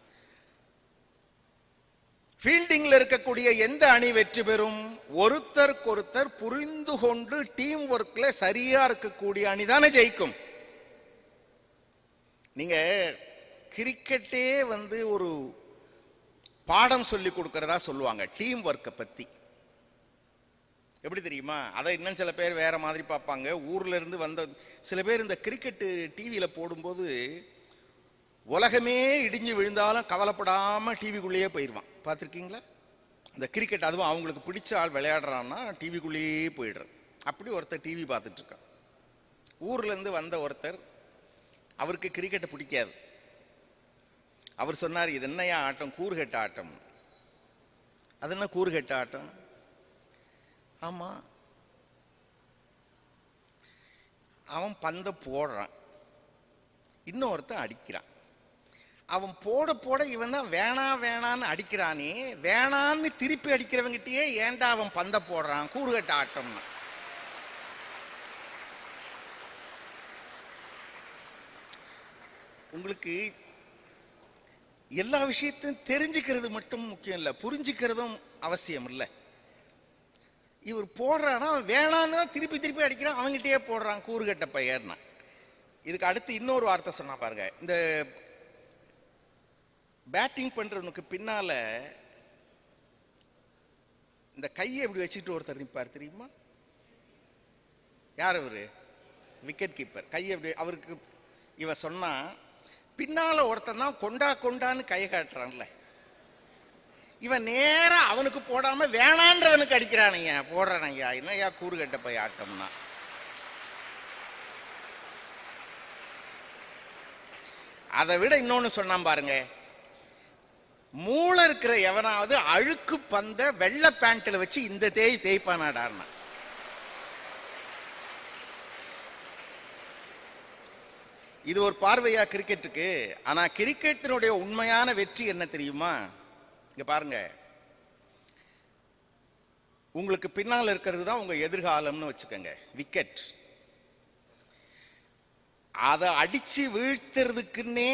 ஃபீல்டிங்ல இருக்கக்கூடிய எந்த அணி வெற்றி பெறும்? ஒருத்தருக்கு ஒருத்தர் புரிந்து கொண்டு டீம் ஒர்க்ல சரியா இருக்கக்கூடிய அணி தானே ஜெயிக்கும். நீங்க கிரிக்கெட்டே வந்து ஒரு பாடம் சொல்லி கொடுக்கறதா சொல்லுவாங்க டீம் ஒர்க்கை பத்தி. எப்படி தெரியுமா? அதை இன்னும் சில பேர் வேற மாதிரி பார்ப்பாங்க. ஊர்ல இருந்து வந்த சில பேர் இந்த கிரிக்கெட் டிவியில போடும்போது உலகமே இடிஞ்சு விழுந்தாலும் கவலைப்படாம டிவிக்குள்ளேயே போயிடுவான். பார்த்துருக்கீங்களா? அந்த கிரிக்கெட், அதுவும் அவங்களுக்கு பிடிச்ச ஆள் விளையாடுறான்னா டிவிக்குள்ளேயே போயிடுறது. அப்படி ஒருத்தர் டிவி பார்த்துட்டு இருக்கான். ஊர்ல இருந்து வந்த ஒருத்தர், அவருக்கு கிரிக்கெட்டை பிடிக்காது. அவர் சொன்னார், இது என்னையா ஆட்டம், கூறுகெட்ட ஆட்டம். அது என்ன கூறுகெட்ட ஆட்டம்? ஆமா, அவன் பந்த போடுறான், இன்னொருத்தன் அடிக்கிறான். அவன் போட போட இவன் தான் வேணா வேணான்னு அடிக்கிறானே, வேணான்னு திருப்பி அடிக்கிறவங்கிட்டயே ஏன்டா அவன் பந்த போடுறான், கூறுகட்ட ஆட்டம்னா. உங்களுக்கு எல்லா விஷயத்தையும் தெரிஞ்சுக்கிறது மட்டும் முக்கியம் இல்லை, புரிஞ்சுக்கிறதும் அவசியம் இல்லை. இவர் போடுறானா வேணான்னு தான் திருப்பி திருப்பி அடிக்கிறான், அவங்ககிட்டயே போடுறான், கூறுகட்ட பையன்னா. இதுக்கு அடுத்து இன்னொரு வார்த்தை சொன்னா பாருங்க, இந்த பேட்டிங் பண்றவனுக்கு பின்னால இந்த கையை இப்படி வச்சுட்டு ஒருத்தர் நிற்பார், தெரியுமா? யார் அவரு? Wicket keeper. கையை இப்படி, அவருக்கு இவன் சொன்னா பின்னால ஒருத்தன் தான் கொண்டா கொண்டான்னு கை காட்டுறான்ல, இவன் நேரா அவனுக்கு போடாம வேணான்றவனுக்கு அடிக்கிறானையா, போடுறானையா. என்னையா கூறுகட்ட போய் ஆட்டம்னா. அதை விட இன்னொன்னு சொன்னான் பாருங்க, மூளை இருக்கிற எவனாவது அழுக்கு பந்த வெள்ளை பேண்ட்ல வச்சு இந்த தேய் தேய்ப்பானாடான்னா. இது ஒரு பார்வையா கிரிக்கெட்டுக்கு? ஆனா கிரிக்கெட்டினுடைய உண்மையான வெற்றி என்ன தெரியுமா? இங்க பாருங்க, உங்களுக்கு பின்னால் இருக்கிறது தான் உங்க எதிர்காலம்னு வச்சுக்கோங்க, விக்கெட். அதை அடிச்சு வீழ்த்துறதுக்குன்னே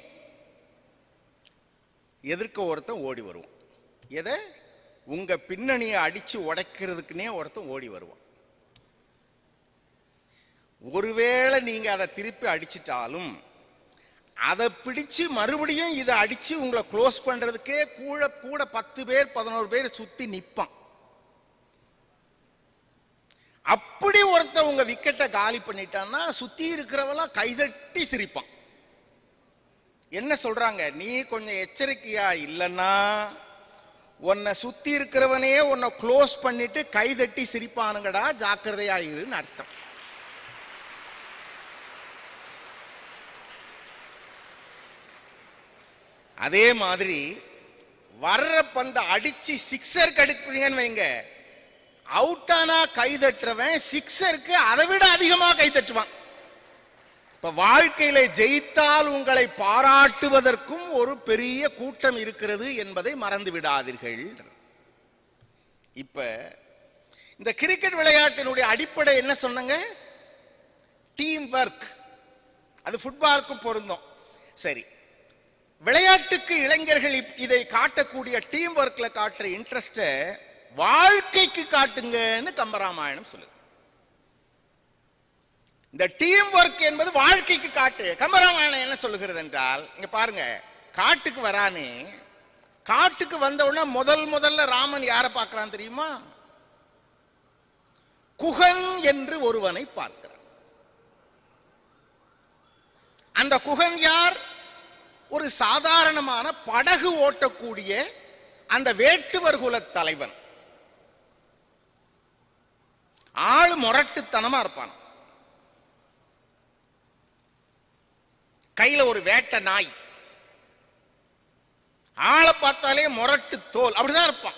எதிர்க்க ஒருத்தன் ஓடி வருவான். எதை? உங்க பின்னணியை அடிச்சு உடைக்கிறதுக்குன்னே ஒருத்தன் ஓடி வருவான். ஒருவேளை நீங்க அதை திருப்பி அடிச்சிட்டாலும் அதை பிடிச்சு மறுபடியும் இதை அடிச்சு உங்களை க்ளோஸ் பண்றதுக்கே கூட கூட பத்து பேர் பதினோரு பேர் சுத்தி நிற்பான். அப்படி ஒருத்த உங்க விக்கெட்டை காலி பண்ணிட்டான்னா சுத்தி இருக்கிறவெல்லாம் கைதட்டி சிரிப்பான். என்ன சொல்றாங்க, நீ கொஞ்சம் எச்சரிக்கையா இல்லைன்னா உன்னை சுத்தி இருக்கிறவனே உன்னை க்ளோஸ் பண்ணிட்டு கைதட்டி சிரிப்பானுங்கடா, ஜாக்கிரதையாயிருன்னு அர்த்தம். அதே மாதிரி வர்ற பந்த அடிச்சு சிக்ஸர் கடிப்பீங்கன்னு வைங்க, அவுட்டானா கைதட்டுறவன் சிக்ஸருக்கு அதை விட அதிகமா கைதட்டுவான். இப்ப வாழ்க்கையில ஜெயித்தால் உங்களை பாராட்டுவதற்கும் ஒரு பெரிய கூட்டம் இருக்கிறது என்பதை மறந்து விடாதீர்கள். இப்ப இந்த கிரிக்கெட் விளையாட்டினுடைய அடிப்படை என்ன சொன்னங்க, டீம் ஒர்க். அது ஃபுட்பாலுக்கும் பொருந்தும். சரி, விளையாட்டுக்கு இளைஞர்கள் இதை காட்டக்கூடிய டீம் ஒர்க்ல காட்டுற இன்ட்ரெஸ்ட வாழ்க்கைக்கு காட்டுங்கன்னு கம்பராமாயணம் சொல்லுது. இந்த டீம் ஒர்க் என்பது வாழ்க்கைக்கு காட்டு. கம்பராமாயணம் என்ன சொல்லுகிறது என்றால், இங்க பாருங்க, காட்டுக்கு வரானே, காட்டுக்கு வந்த உடனே முதல் முதல்ல ராமன் யாரை பார்க்கிறான் தெரியுமா? குகன் என்று ஒருவனை பார்க்கிறான். அந்த குகன் யார்? ஒரு சாதாரணமான படகு ஓட்டக்கூடிய அந்த வேட்டுவர் குல தலைவன். ஆளு முரட்டுத்தனமா இருப்பான். கையில ஒரு வேட்டை நாய், ஆளை பார்த்தாலே முரட்டு தோல், அப்படிதான் இருப்பான்.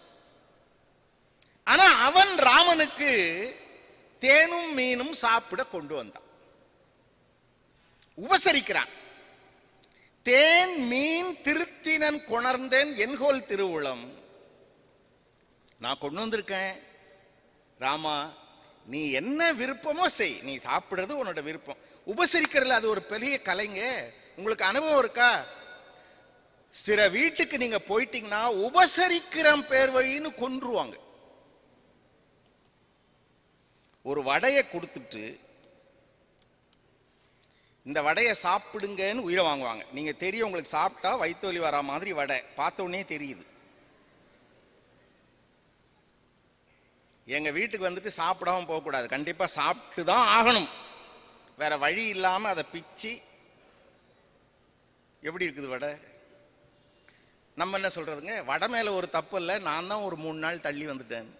ஆனா அவன் ராமனுக்கு தேனும் மீனும் சாப்பிட கொண்டு வந்தான், உபசரிக்கிறான். தேன் மீன் திருத்தினன் கொணர்ந்தேன் என்கோல் திருவுளம், நான் கொண்டு வந்திருக்கேன் ராமா, நீ என்ன விருப்பமோ செய், நீ சாப்பிடுறது உன்னோட விருப்பம். உபசரிக்கிறதுல அது ஒரு பெரிய கலைங்க. உங்களுக்கு அனுபவம் இருக்கா? சில வீட்டுக்கு நீங்க போயிட்டீங்கன்னா உபசரிக்கிற பேர் வழின்னு கொன்றுவாங்க. ஒரு வடையை கொடுத்துட்டு இந்த வடையை சாப்பிடுங்கன்னு உயிரை வாங்குவாங்க. நீங்க தெரியும், உங்களுக்கு சாப்பிட்டா வயிற்று வலி வரா மாதிரி வடை பார்த்த உடனே தெரியுது. எங்க வீட்டுக்கு வந்துட்டு சாப்பிடாம போகக்கூடாது, கண்டிப்பா சாப்பிட்டு தான் ஆகணும். வேற வழி இல்லாம அதை பிச்சு, எப்படி இருக்குது வடை? நம்ம என்ன சொல்றதுங்க, வடை மேல ஒரு தப்பு இல்லை, நான் தான் ஒரு மூணு நாள் தள்ளி வந்துட்டேன்.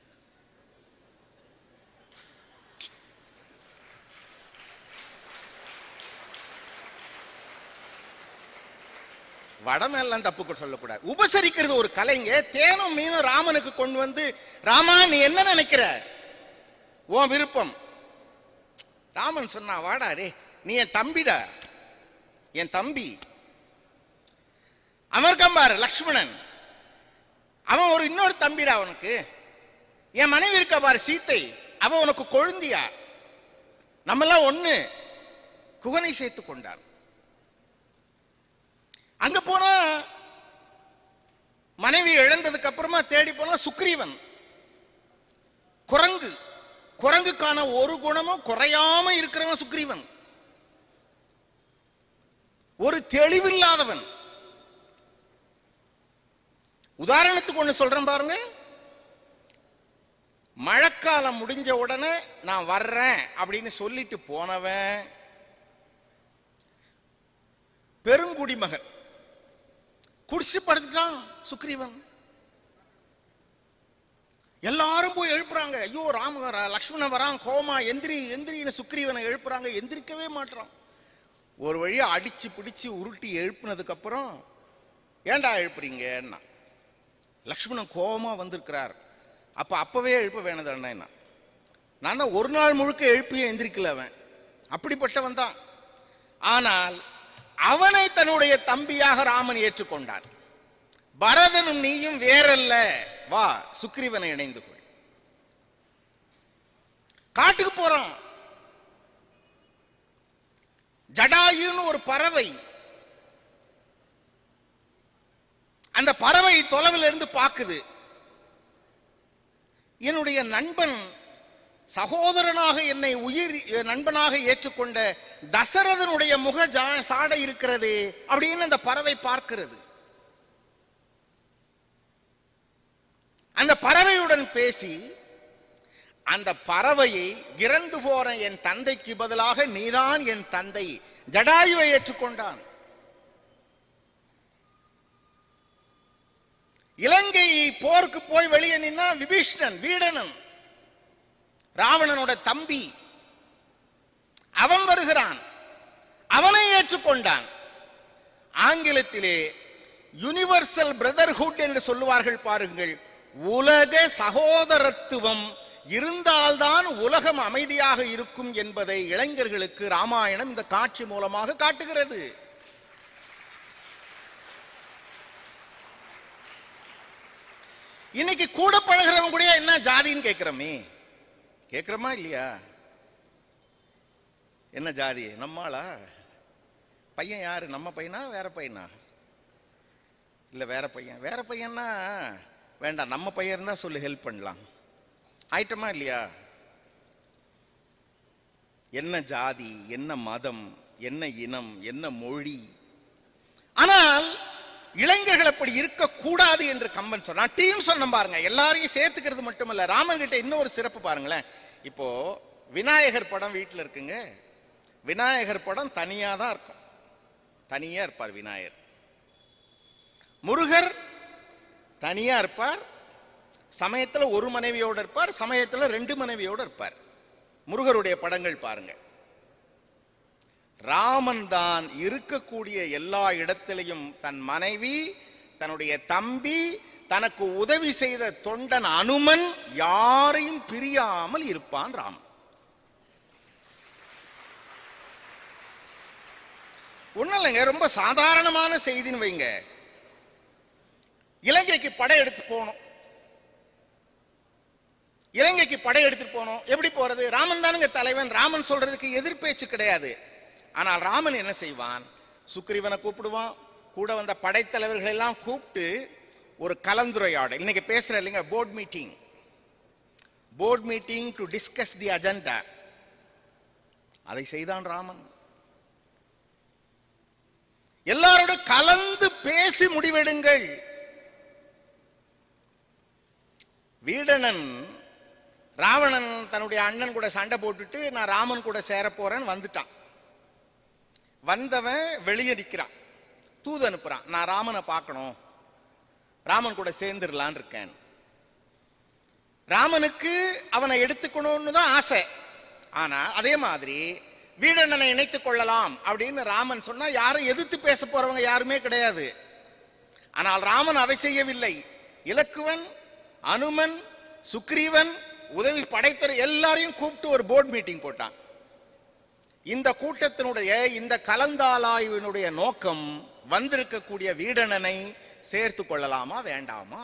வடை மேலாம் தப்பு சொல்லக்கூடாது. உபசரிக்கிறது ஒரு கலைங்க. தேனும் மீனும் ராமனுக்கு கொண்டு வந்து, ராமா நீ என்ன நினைக்கிற, உன் விருப்பம். ராமன் சொன்னா, வாடா ரே, நீ என் தம்பிடா, என் தம்பி. அமர்கம்பார் லக்ஷ்மணன், அவன் ஒரு இன்னொரு தம்பிடா அவனுக்கு. என் மனைவி இருக்கா பாரு சீத்தை, அவன் உனக்கு கொழுந்தியா, நம்மெல்லாம் ஒண்ணு. குகனை சேர்த்து கொண்டான். அங்க போனா மனைவி இழந்ததுக்கு அப்புறமா தேடி போனா சுக்ரீவன், குரங்கு. குரங்குக்கான ஒரு குணமும் குறையாம இருக்கிறவன் சுக்ரீவன். ஒரு தெளிவில்லாதவன். உதாரணத்துக்கு ஒண்ணு சொல்றேன் பாருங்க. மழைக்காலம் முடிஞ்ச உடனே நான் வர்றேன் அப்படின்னு சொல்லிட்டு போனவன் பெருங்குடிமகன். குடிச்சு படுத்துட்டான் சுக்ரீவன். எல்லாரும் போய் எழுப்புறாங்க, ஐயோ ராம லக்ஷ்மணன் வரான், கோமா எந்திரி எந்திரின்னு சுக்ரீவனை எழுப்புறாங்க. எந்திரிக்கவே மாட்டான். ஒரு வழியா அடிச்சு பிடிச்சு உருட்டி எழுப்புனதுக்கு அப்புறம், ஏண்டா எழுப்புறீங்கன்னா, லக்ஷ்மணன் கோபமா வந்திருக்கிறார். அப்ப அப்பவே எழுப்ப வேணதானே, நான் தான் ஒரு நாள் முழுக்க எழுப்பியே எந்திரிக்கல. அவன் அப்படிப்பட்டவன் தான். ஆனால் அவனை தன்னுடைய தம்பியாக ராமன் ஏற்றுக்கொண்டான். பரதனும் நீயும் வேறல்ல, வா சுக்ரீவனை இணைந்து கொள். காட்டுக்கு போறான். ஜடாயுன்னு ஒரு பறவை. அந்த பறவை தொலைவில் இருந்து பார்க்குது. என்னுடைய நண்பன், சகோதரனாக என்னை உயிர் நண்பனாக ஏற்றுக்கொண்ட தசரதனுடைய முக சாடை இருக்கிறது அப்படின்னு அந்த பறவை பார்க்கிறது. அந்த பறவையுடன் பேசி அந்த பறவையை இறந்து போற என் தந்தைக்கு பதிலாக நீதான் என் தந்தை, ஜடாயுவை ஏற்றுக்கொண்டான். இலங்கை போருக்கு போய் வெளியே நின்னா விபீஷ்ணன், வீடனன், ராவணனோட தம்பி, அவன் வருகிறான், அவனை ஏற்றுக்கொண்டான். ஆங்கிலத்திலே யுனிவர்சல் பிரதர்ஹுட் என்று சொல்லுவார்கள் பாருங்கள். உலக சகோதரத்துவம் இருந்தால்தான் உலகம் அமைதியாக இருக்கும் என்பதை இளைஞர்களுக்கு ராமாயணம் இந்த காட்சி மூலமாக காட்டுகிறது. இன்னைக்கு கூட பழகிறவங்க கூட என்ன ஜாதின்னு கேட்கிறோமே, கேட்கிறோமா இல்லையா? என்ன ஜாதி? நம்மளா? பையன் யாரு? நம்ம பையனா வேற பையனா? இல்ல வேற பையன். வேற பையன்னா வேண்டாம், நம்ம பையன் இருந்தா சொல்லு, ஹெல்ப் பண்ணலாம். ஆயிட்டமா இல்லையா? என்ன ஜாதி, என்ன மதம், என்ன இனம், என்ன மொழி? ஆனால் இளைஞர்கள் அப்படி இருக்கக்கூடாது என்று கம்பன் சொன்னான். டீம் சொன்ன பாருங்க, எல்லாரையும் சேர்த்துக்கிறது மட்டுமல்ல. ராமன் கிட்ட இன்னொரு சிறப்பு பாருங்களேன். இப்போ விநாயகர் படம் வீட்டில் இருக்குங்க. விநாயகர் படம் தனியா தான் இருக்கும், தனியா இருப்பார் விநாயகர். முருகர் தனியா இருப்பார், சமயத்துல ஒரு மனைவியோடு இருப்பார், சமயத்துல ரெண்டு மனைவியோடு இருப்பார். முருகருடைய படங்கள் பாருங்க. ராமன் தான் இருக்கக்கூடிய எல்லா இடத்திலையும் தன் மனைவி, தன்னுடைய தம்பி, தனக்கு உதவி செய்த தொண்டன் அனுமன், யாரையும் பிரியாமல் இருப்பான் ராமன். ஒண்ணும் இல்லைங்க, ரொம்ப சாதாரணமான செய்தின்னு வைங்க. இலங்கைக்கு படை எடுத்து போனோம், இலங்கைக்கு படை எடுத்துட்டு போனோம். எப்படி போறது? ராமன் தானுங்க தலைவன், ராமன் சொல்றதுக்கு எதிர்பேச்சு கிடையாது. ஆனால் ராமன் என்ன செய்வான்? சுக்ரீவனை கூப்பிடுவான், கூட வந்த படைத்தலைவர்கள் எல்லாம் கூப்பிட்டு ஒரு கலந்துரையாடல். இன்னைக்கு பேசுற இல்லைங்க, board meeting, board meeting to discuss the agenda. அதை செய்தான் ராமன். எல்லாரோட கலந்து பேசி முடிவெடுங்கள். வீடனன் ராவணன் தன்னுடைய அண்ணன் கூட சண்டை போட்டுட்டு நான் ராமன் கூட சேர போறேன்னு வந்துட்டான். வந்தவன் வெளியே நிற்கிறான், தூது அனுப்புறான், நான் ராமனை பார்க்கணும், ராமன் கூட சேர்ந்துடலான் இருக்கேன். ராமனுக்கு அவனை எடுத்துக்கணும்னு தான் ஆசை. ஆனா அதே மாதிரி வீடனனை இணைத்துக் கொள்ளலாம் அப்படின்னு ராமன் சொன்னா யாரும் எதிர்த்து பேச போறவங்க யாருமே கிடையாது. ஆனால் ராமன் அதை செய்யவில்லை. இலக்குவன், அனுமன், சுக்ரீவன், உதவி படைத்தர் எல்லாரையும் கூப்பிட்டு ஒரு போர்ட் மீட்டிங் போட்டான். இந்த கூட்டத்தினுடைய இந்த கலந்தாலாய்வினுடைய நோக்கம் வந்திருக்கக்கூடிய வீடனனை சேர்த்து கொள்ளலாமா வேண்டாமா?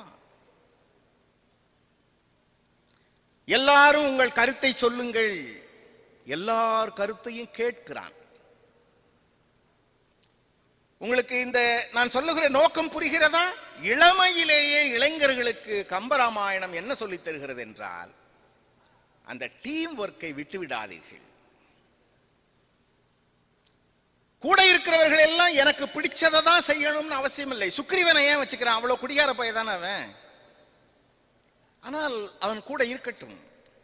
எல்லாரும் உங்கள் கருத்தை சொல்லுங்கள். எல்லார் கருத்தையும் கேட்கிறான். உங்களுக்கு இந்த நான் சொல்லுகிற நோக்கம் புரிகிறதா? இளமையிலேயே இளைஞர்களுக்கு கம்பராமாயணம் என்ன சொல்லித் தருகிறது என்றால், அந்த டீம் ஒர்க்கை விட்டு விடாதீர்கள். கூட இருக்கிறவர்கள் எல்லாம் எனக்கு பிடிச்சதை தான் செய்யணும்னு அவசியம் இல்லை. சுக்ரீவனை ஏன் வச்சுக்கிறான்? அவ்வளவு குடிகார பையன் அவன். ஆனால் அவன் கூட இருக்கட்டும்.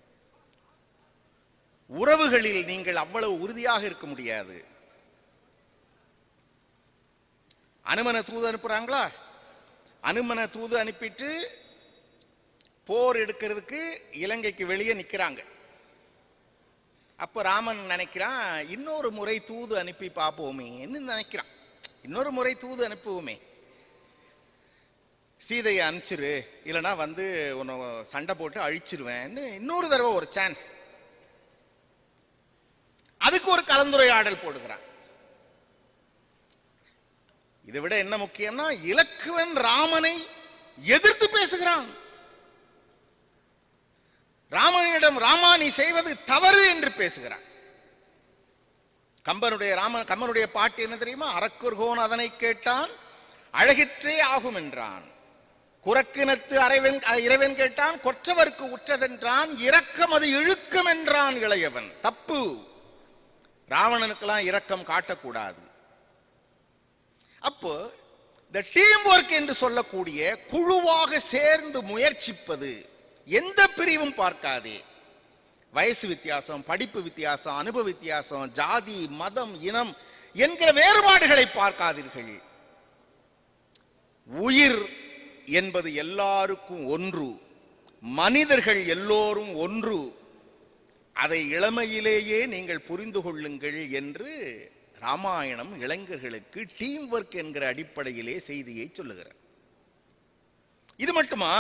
உறவுகளில் நீங்கள் அவ்வளவு உறுதியாக இருக்க முடியாது. அனுமனை தூது அனுப்புறாங்களா? அனுமனை தூது அனுப்பிட்டு போர் எடுக்கிறதுக்கு இலங்கைக்கு வெளியே நிற்கிறாங்க. அப்ப ராமன் நினைக்கிறான், இன்னொரு முறை தூது அனுப்பி பார்ப்போமே நினைக்கிறான். இன்னொரு முறை தூது அனுப்புவோமே, சீதையை அனுப்பிச்சிரு, இல்லைன்னா வந்து உன்னை சண்டை போட்டு அழிச்சிருவேன், இன்னொரு தடவை ஒரு சான்ஸ். அதுக்கு ஒரு கலந்துரையாடல் போடுகிறான். இதை விட என்ன முக்கியம்னா, இலக்குவன் ராமனை எதிர்த்து பேசுகிறான். ராமனிடம் ராமா நீ செய்வது தவறு என்று பேசுகிறான். கம்பனுடைய ராமன் கம்பனுடைய பாட்டு என்ன தெரியுமா? அரக்குர்கோன் அதனை கேட்டான், அழகிற்றே ஆகும் என்றான். குரக்கினத்து அறைவன் இறைவன் கேட்டான், கொற்றவர்க்கு உற்றதென்றான். இரக்கம் அது இழுக்கம் என்றான் இளையவன். தப்பு. ராவணனுக்கெல்லாம் இரக்கம் காட்டக்கூடாது. அப்போ இந்த டீம் ஒர்க் என்று சொல்லக்கூடிய குழுவாக சேர்ந்து முயற்சிப்பது, எந்த பிரிவும் பார்க்காதே. வயசு வித்தியாசம், படிப்பு வித்தியாசம், அனுபவ வித்தியாசம், ஜாதி, மதம், இனம் என்கிற வேறுபாடுகளை பார்க்காதீர்கள். உயிர் என்பது எல்லாருக்கும் ஒன்று, மனிதர்கள் எல்லோரும் ஒன்று, அதை இளமையிலேயே நீங்கள் புரிந்து கொள்ளுங்கள் என்று ராமாயணம் இளைஞர்களுக்கு டீம் ஒர்க் என்கிற அடிப்படையிலே செய்தியை சொல்லுகிறார். இது மட்டுமா?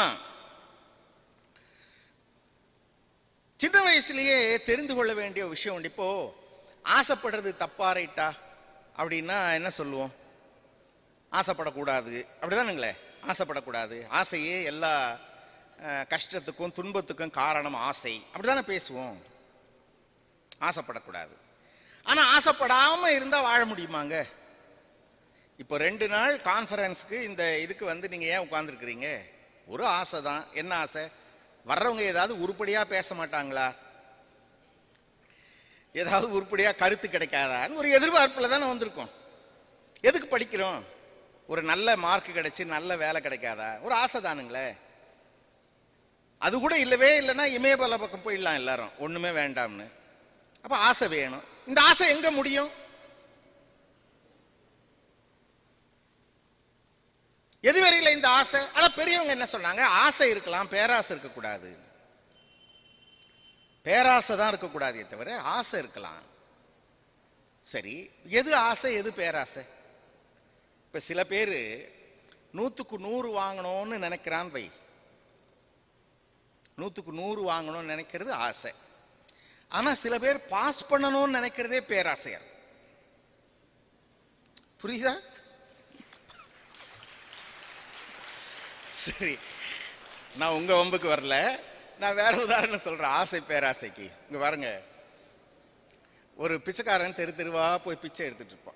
சின்ன வயசுலயே தெரிந்து கொள்ள வேண்டிய விஷயம் உண்டு. இப்போ ஆசைப்படுறது தப்பா ரைட்டா அப்படின்னா என்ன சொல்லுவோம்? ஆசைப்படக்கூடாது, அப்படிதானுங்களே. ஆசைப்படக்கூடாது, ஆசையே எல்லா கஷ்டத்துக்கும் துன்பத்துக்கும் காரணம் ஆசை, அப்படிதானே பேசுவோம். ஆசைப்படக்கூடாது. ஆனா ஆசைப்படாம இருந்தா வாழ முடியுமாங்க? இப்போ ரெண்டு நாள் கான்ஃபரன்ஸ்க்கு இந்த இதுக்கு வந்து நீங்க ஏன் உட்கார்ந்துருக்கிறீங்க? ஒரு ஆசை தான். என்ன ஆசை? வர்றவங்க ஏதாவது உருப்படியா பேச மாட்டாங்களா, ஏதாவது உருப்படியா கருத்து கிடைக்காதான்னு ஒரு எதிர்பார்ப்புல தானே வந்திருக்கோம். எதுக்கு படிக்கிறோம்? ஒரு நல்ல மார்க் கிடைச்சி நல்ல வேலை கிடைக்காதா? ஒரு ஆசை தானுங்களே. அது கூட இல்லவே இல்லைன்னா இமயபல பக்கம் போயிடலாம் எல்லாரும், ஒண்ணுமே வேண்டாம்னு. அப்ப ஆசை வேணும். இந்த ஆசை எங்க முடியும்? எதுவரையில் இந்த ஆசை? அதான் பெரியவங்க என்ன சொன்னாங்க, ஆசை இருக்கலாம், பேராசை இருக்கக்கூடாது. பேராசை தான் இருக்கக்கூடாதே தவிர ஆசை இருக்கலாம். சரி, எது ஆசை எது பேராசை? இப்ப சில பேர் நூத்துக்கு நூறு வாங்கணும்னு நினைக்கிறான் வை, நூத்துக்கு நூறு வாங்கணும்னு நினைக்கிறது ஆசை. ஆனா சில பேர் பாஸ் பண்ணணும்னு நினைக்கிறதே பேராசையா. புரியுதா? சரி, நான் உங்க வம்புக்கு வரல, நான் வேற உதாரணம் சொல்றேன் ஆசை பேராசைக்கு. இங்க பாருங்க, ஒரு பிச்சைக்காரன் தெரு தெருவா போய் பிச்சை எடுத்துட்டு இருப்பான்.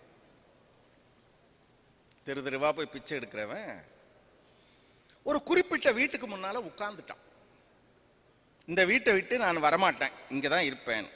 தெரு தெருவா போய் பிச்சை எடுக்கிறவன் ஒரு குறிப்பிட்ட வீட்டுக்கு முன்னால உட்கார்ந்துட்டான். இந்த வீட்டை விட்டு நான் வரமாட்டேன், இங்கதான் இருப்பேன்.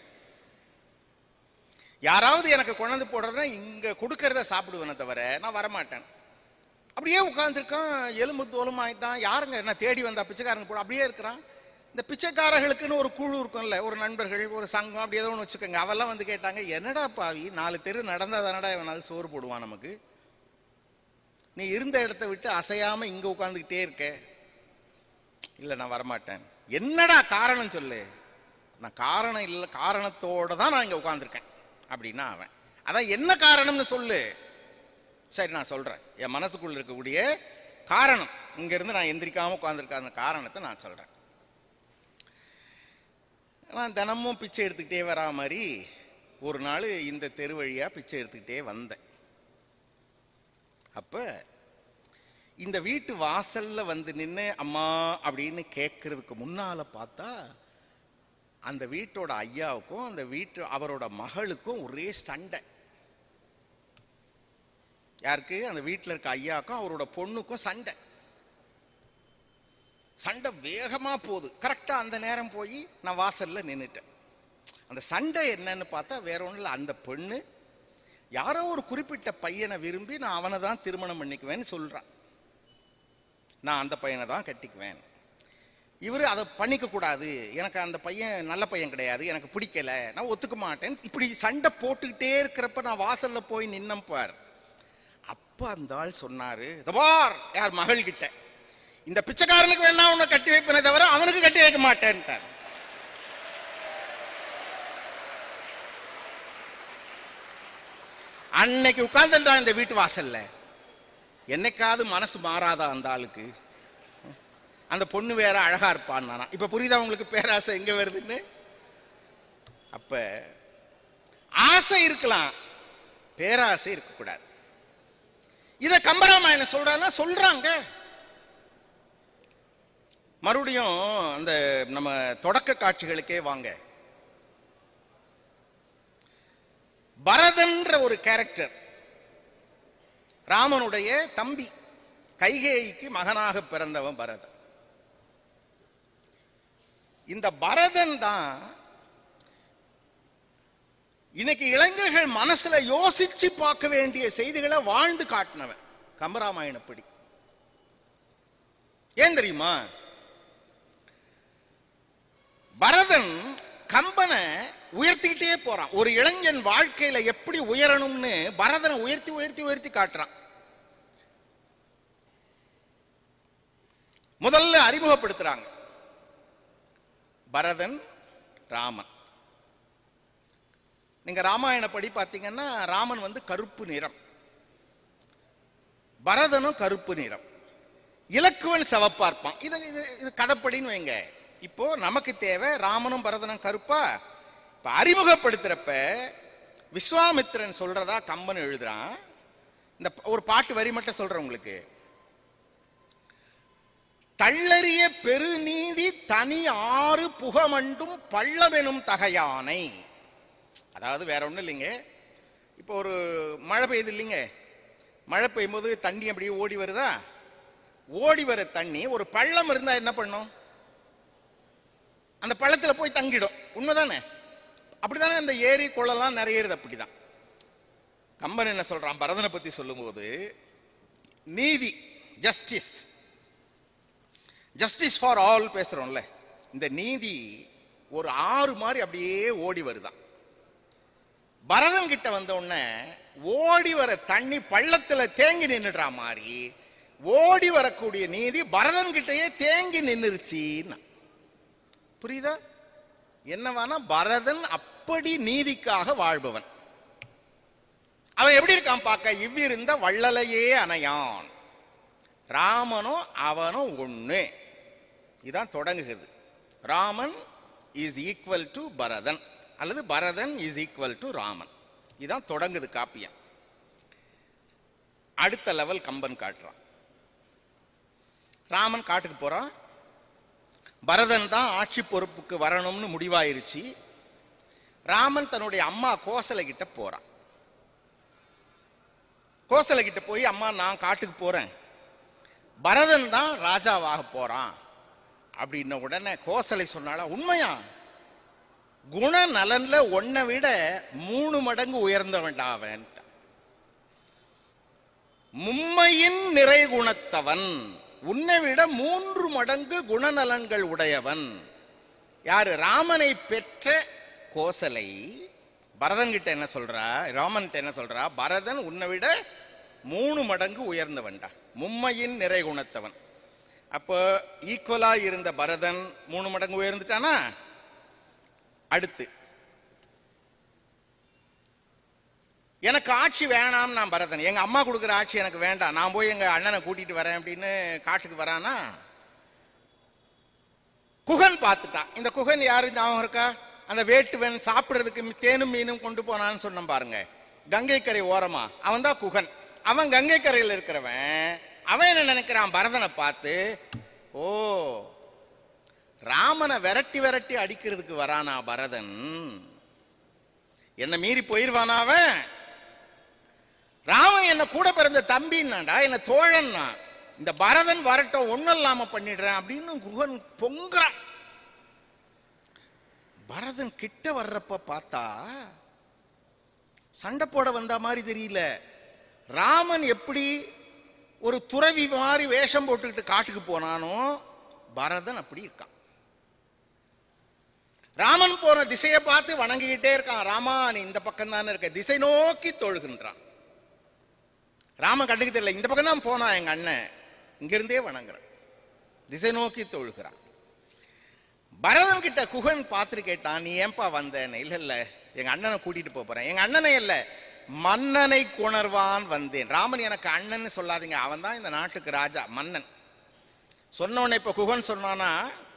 யாராவது எனக்கு கொண்டாந்து போடுறதுனா இங்க கொடுக்கறத சாப்பிடுவேனே தவிர நான் வரமாட்டேன். அப்படியே உட்கார்ந்துருக்கான், எலும்பு தோலும் ஆயிட்டான். யாருங்க என்ன தேடி வந்தா பிச்சைக்காரங்க போட அப்படியே இருக்கிறான். இந்த பிச்சைக்காரர்களுக்குன்னு ஒரு குழு இருக்கும்ல, ஒரு நண்பர்கள், ஒரு சங்கம், அப்படி ஏதோ ஒன்று வச்சுக்கோங்க. அவெல்லாம் வந்து கேட்டாங்க, என்னடா பாவி, நாலு தெரு நடந்தா தானடா இவனால சோறு போடுவான் நமக்கு, நீ இருந்த இடத்த விட்டு அசையாம இங்க உட்கார்ந்துக்கிட்டே இருக்க. இல்லை நான் வரமாட்டேன். என்னடா காரணம் சொல்லு. நான் காரணம் இல்லை, காரணத்தோட தான் நான் இங்க உட்கார்ந்துருக்கேன் அப்படின்னா அவன், அதான் என்ன காரணம்னு சொல்லு. சரி நான் சொல்றேன், என் மனசுக்குள்ள இருக்கக்கூடிய காரணம், இங்க இருந்து நான் எந்திரிக்காம உட்கார்ந்துருக்க அந்த காரணத்தை நான் சொல்றேன். நான் தினமும் பிச்சை எடுத்துக்கிட்டே வரா மாதிரி ஒரு நாள் இந்த தெரு வழியா பிச்சை எடுத்துக்கிட்டே வந்தேன். அப்ப இந்த வீட்டு வாசல்ல வந்து நின்று அம்மா அப்படின்னு கேட்கறதுக்கு முன்னால பார்த்தா அந்த வீட்டோட ஐயாவுக்கும் அந்த வீட்டு அவரோட மகளுக்கும் ஒரே சண்டை. யாருக்கு? அந்த வீட்டில் இருக்க ஐயாவுக்கும் அவரோட பொண்ணுக்கும் சண்டை. சண்டை வேகமா போகுது. கரெக்டா அந்த நேரம் போய் நான் வாசல்ல நின்றுட்டேன். அந்த சண்டை என்னன்னு பார்த்தா வேற ஒன்றும் இல்லை, அந்த பொண்ணு யாரோ ஒரு குறிப்பிட்ட பையனை விரும்பி நான் அவனை தான் திருமணம் பண்ணிக்குவேன்னு சொல்றான். நான் அந்த பையனை தான் கட்டிக்குவேன். இவரு அதை பண்ணிக்க கூடாது, எனக்கு அந்த பையன் நல்ல பையன் கிடையாது, எனக்கு பிடிக்கல, நான் ஒத்துக்க மாட்டேன். இப்படி சண்டை போட்டுக்கிட்டே இருக்கிறப்ப நான் வாசல்ல போய் நின்னம் பார். அப்ப அந்த ஆள் சொன்னாரு, பார் யார் மகள் கிட்ட, இந்த பிச்சைக்காரனுக்கு வேணா உன்னை கட்டி வைப்பேனே தவிர அவனுக்கு கட்டி வைக்க மாட்டேன்ட்டார். அன்னைக்கு உட்கார்ந்துட்டான் இந்த வீட்டு வாசல்ல. என்னைக்காவது மனசு மாறாதா அந்த ஆளுக்கு? அந்த பொண்ணு வேற அழகா இருப்பான். நானா இப்ப புரியுதா உங்களுக்கு பேராசை எங்க வருதுன்னு? அப்ப ஆசை இருக்கலாம், பேராசை இருக்கக்கூடாது. இத கம்பராமாயணம் சொல்றான்னா சொல்றாங்க. மறுபடியும் அந்த நம்ம தொடக்க காட்சிகளுக்கே வாங்க. பரதன்ற ஒரு கேரக்டர், ராமனுடைய தம்பி, கைகேயிக்கு மகனாக பிறந்தவன் பரதன். இந்த பரதன் தான் இன்னைக்கு இளைஞர்கள் மனசுல யோசிச்சு பார்க்க வேண்டிய செய்திகளை வாழ்ந்து காட்டினவன் கம்பராமாயணப்படி. ஏன் தெரியுமா? பரதன் கம்பனை உயர்த்திக்கிட்டே போறான். ஒரு இளைஞன் வாழ்க்கையில எப்படி உயரணும்னு பரதனை உயர்த்தி உயர்த்தி உயர்த்தி காட்டுறான். முதல்ல அறிமுகப்படுத்துறாங்க பரதன் ராமன். நீங்க ராமாயண படி பார்த்தீங்கன்னா ராமன் வந்து கருப்பு நிறம், பரதனும் கருப்பு நிறம், இலக்குவன் சிவப்பா இருப்பான். இது இது கதைப்படின்னு வைங்க. இப்போ நமக்கு தேவை ராமனும் பரதனும் கருப்பா. இப்ப அறிமுகப்படுத்துறப்ப விஸ்வாமித்திரன் சொல்றதா கம்பன் எழுதுறான். இந்த ஒரு பாட்டு வரி மட்டும் சொல்றேன் உங்களுக்கு. தள்ளறிய பெருநீதி தனி ஆறு புகமண்டும் பள்ளமெனும் தகையானை. அதாவது வேற ஒண்ணும் இல்லைங்க. இப்போ ஒரு மழை பெய்யுது இல்லைங்க, மழை பெய்யும் போது தண்ணி அப்படியே ஓடி வருதா, ஓடி வர தண்ணி ஒரு பள்ளம் இருந்தா என்ன பண்ணும், அந்த பள்ளத்துல போய் தங்கிடும். உண்மைதானே? அப்படித்தானே அந்த ஏரி குளம்லாம் நிறையறது. அப்படிதான் கம்பன் என்ன சொல்றான் பரதனை பத்தி சொல்லும் போது, நீதி, ஜஸ்டிஸ், ஜஸ்டிஸ் ஃபார் ஆல் பேசுறோம்ல, இந்த நீதி ஒரு ஆறு மாதிரி அப்படியே ஓடி வருதான். பரதன் கிட்ட வந்த உடனே ஓடி வர தண்ணி பள்ளத்துல தேங்கி நின்றுடுற மாதிரி ஓடி வரக்கூடிய நீதி பரதன் கிட்டயே தேங்கி நின்றுருச்சின்னா புரியுதா? என்னவானா பரதன் அப்படி நீதிக்காக வாழ்பவன். அவன் எப்படி இருக்கான் பார்க்க, இவ்விருந்த வள்ளலையே அணையான், ராமனும் அவனும் ஒண்ணு. இதான் தொடங்குகிறது. Raman is equal to Bharatan அல்லது Bharatan is equal to Raman. இதான் தொடங்குது காப்பியம். அடுத்த லெவல் கம்பன் காட்டுறான். ராமன் காட்டுக்கு போறான், பரதன் தான் ஆட்சி பொறுப்புக்கு வரணும்னு முடிவாயிருச்சு. ராமன் தன்னுடைய அம்மா கோசலை கிட்ட போறான். கோசலை கிட்ட போய், அம்மா நான் காட்டுக்கு போறேன், பரதன் தான் ராஜாவாக போறான் அப்படின்ன உடனே கோசலை சொன்னால, உண்மையா? குண நலன்ல ஒன்னை விட மூணு மடங்கு உயர்ந்தவன்டாவன், மும்மையின் நிறை குணத்தவன், உன்னை விட மூன்று மடங்கு குணநலன்கள் உடையவன். யாரு? ராமனை பெற்ற கோசலை பரதன் கிட்ட என்ன சொல்றா, ராமன் கிட்ட என்ன சொல்றா, பரதன் உன்னை விட மூணு மடங்கு உயர்ந்தவன்டா, மும்மையின் நிறை குணத்தவன். அப்போ ஈக்குவலா இருந்த பரதன் மூணு மடங்கு உயர்ந்துட்டானா? அடுத்து எனக்கு ஆட்சி வேணாம், நான் பரதன், எங்க அம்மா கொடுக்குற ஆட்சி எனக்கு வேண்டாம், நான் போய் எங்க அண்ணனை கூட்டிட்டு வரேன் அப்படின்னு காட்டுக்கு வரானா? குகன் பார்த்துட்டான். இந்த குகன் யாரு ஞாபகம் இருக்கா? அந்த வேட்டுவன் சாப்பிட்றதுக்கு தேனும் மீனும் கொண்டு போனான்னு சொன்னோம் பாருங்க, கங்கை கரை ஓரமா, அவன் தான் குகன். அவன் கங்கை கரையில் இருக்கிறவன். அவன் என்ன நினைக்கிறான், பரதனை பார்த்து, ஓ ராமனை விரட்டி விரட்டி அடிக்கிறதுக்கு வரானா பரதன், என்ன மீறி போயிருவானா அவன்? ராமன் என்ன கூட பிறந்த தம்பின்னாடா, என்ன தோழன்னா, இந்த பரதன் வரட்டும் ஒன்னும் இல்லாம பண்ணிடுறேன் அப்படின்னு குகன் பொங்குறான். பரதன் கிட்ட வர்றப்ப பார்த்தா சண்டை போட வந்த மாதிரி தெரியல. ராமன் எப்படி ஒரு துறவி மாதிரி வேஷம் போட்டுக்கிட்டு காட்டுக்கு போனானோ, பரதன் அப்படி இருக்கான். ராமன் போன திசையை பார்த்து வணங்கிக்கிட்டே இருக்கான். ராமா நீ இந்த பக்கம் தானே இருக்க, திசை நோக்கி தொழுகின்றான். ராமன் கண்டுக்கு தெரியல, இந்த பக்கம் தான் போனா எங்க அண்ணன், இங்கிருந்தே வணங்குறான், திசை நோக்கி தொழுகிறான். பரதன் கிட்ட குகன் பார்த்துட்டு கேட்டான், நீ ஏன்பா வந்தேன்னு. இல்ல இல்ல எங்க அண்ணனை கூட்டிட்டு போறேன். எங்க அண்ணனை இல்ல, மன்னனை கொணர்வான் வந்தேன். ராமன் எனக்கு அண்ணன் சொல்லாதீங்க, அவன் தான் இந்த நாட்டுக்கு ராஜா, மன்னன். சொன்ன உடனே இப்ப குகன் சொன்னானா,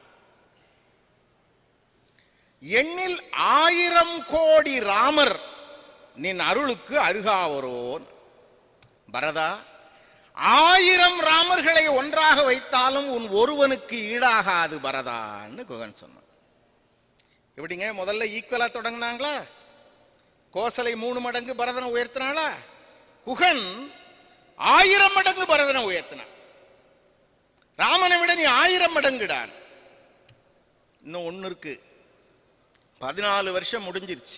எண்ணில் ஆயிரம் கோடி ராமர் நின் அருளுக்கு அருகாவரோன். பரதா, ஆயிரம் ராமர்களை ஒன்றாக வைத்தாலும் உன் ஒருவனுக்கு ஈடாகாது பரதான்னு குகன் சொன்னான். எப்படிங்க, முதல்ல ஈக்குவலா தொடங்கினாங்களா? கோசலை மூணு மடங்கு பரதனை உயர்த்தினாளா? குகன் ஆயிரம் மடங்கு பரதனை உயர்த்தினான். ராமனை விட நீ ஆயிரம் மடங்குடான். இன்னும் ஒன்னு இருக்கு, பதினாலு வருஷம் முடிஞ்சிருச்சு.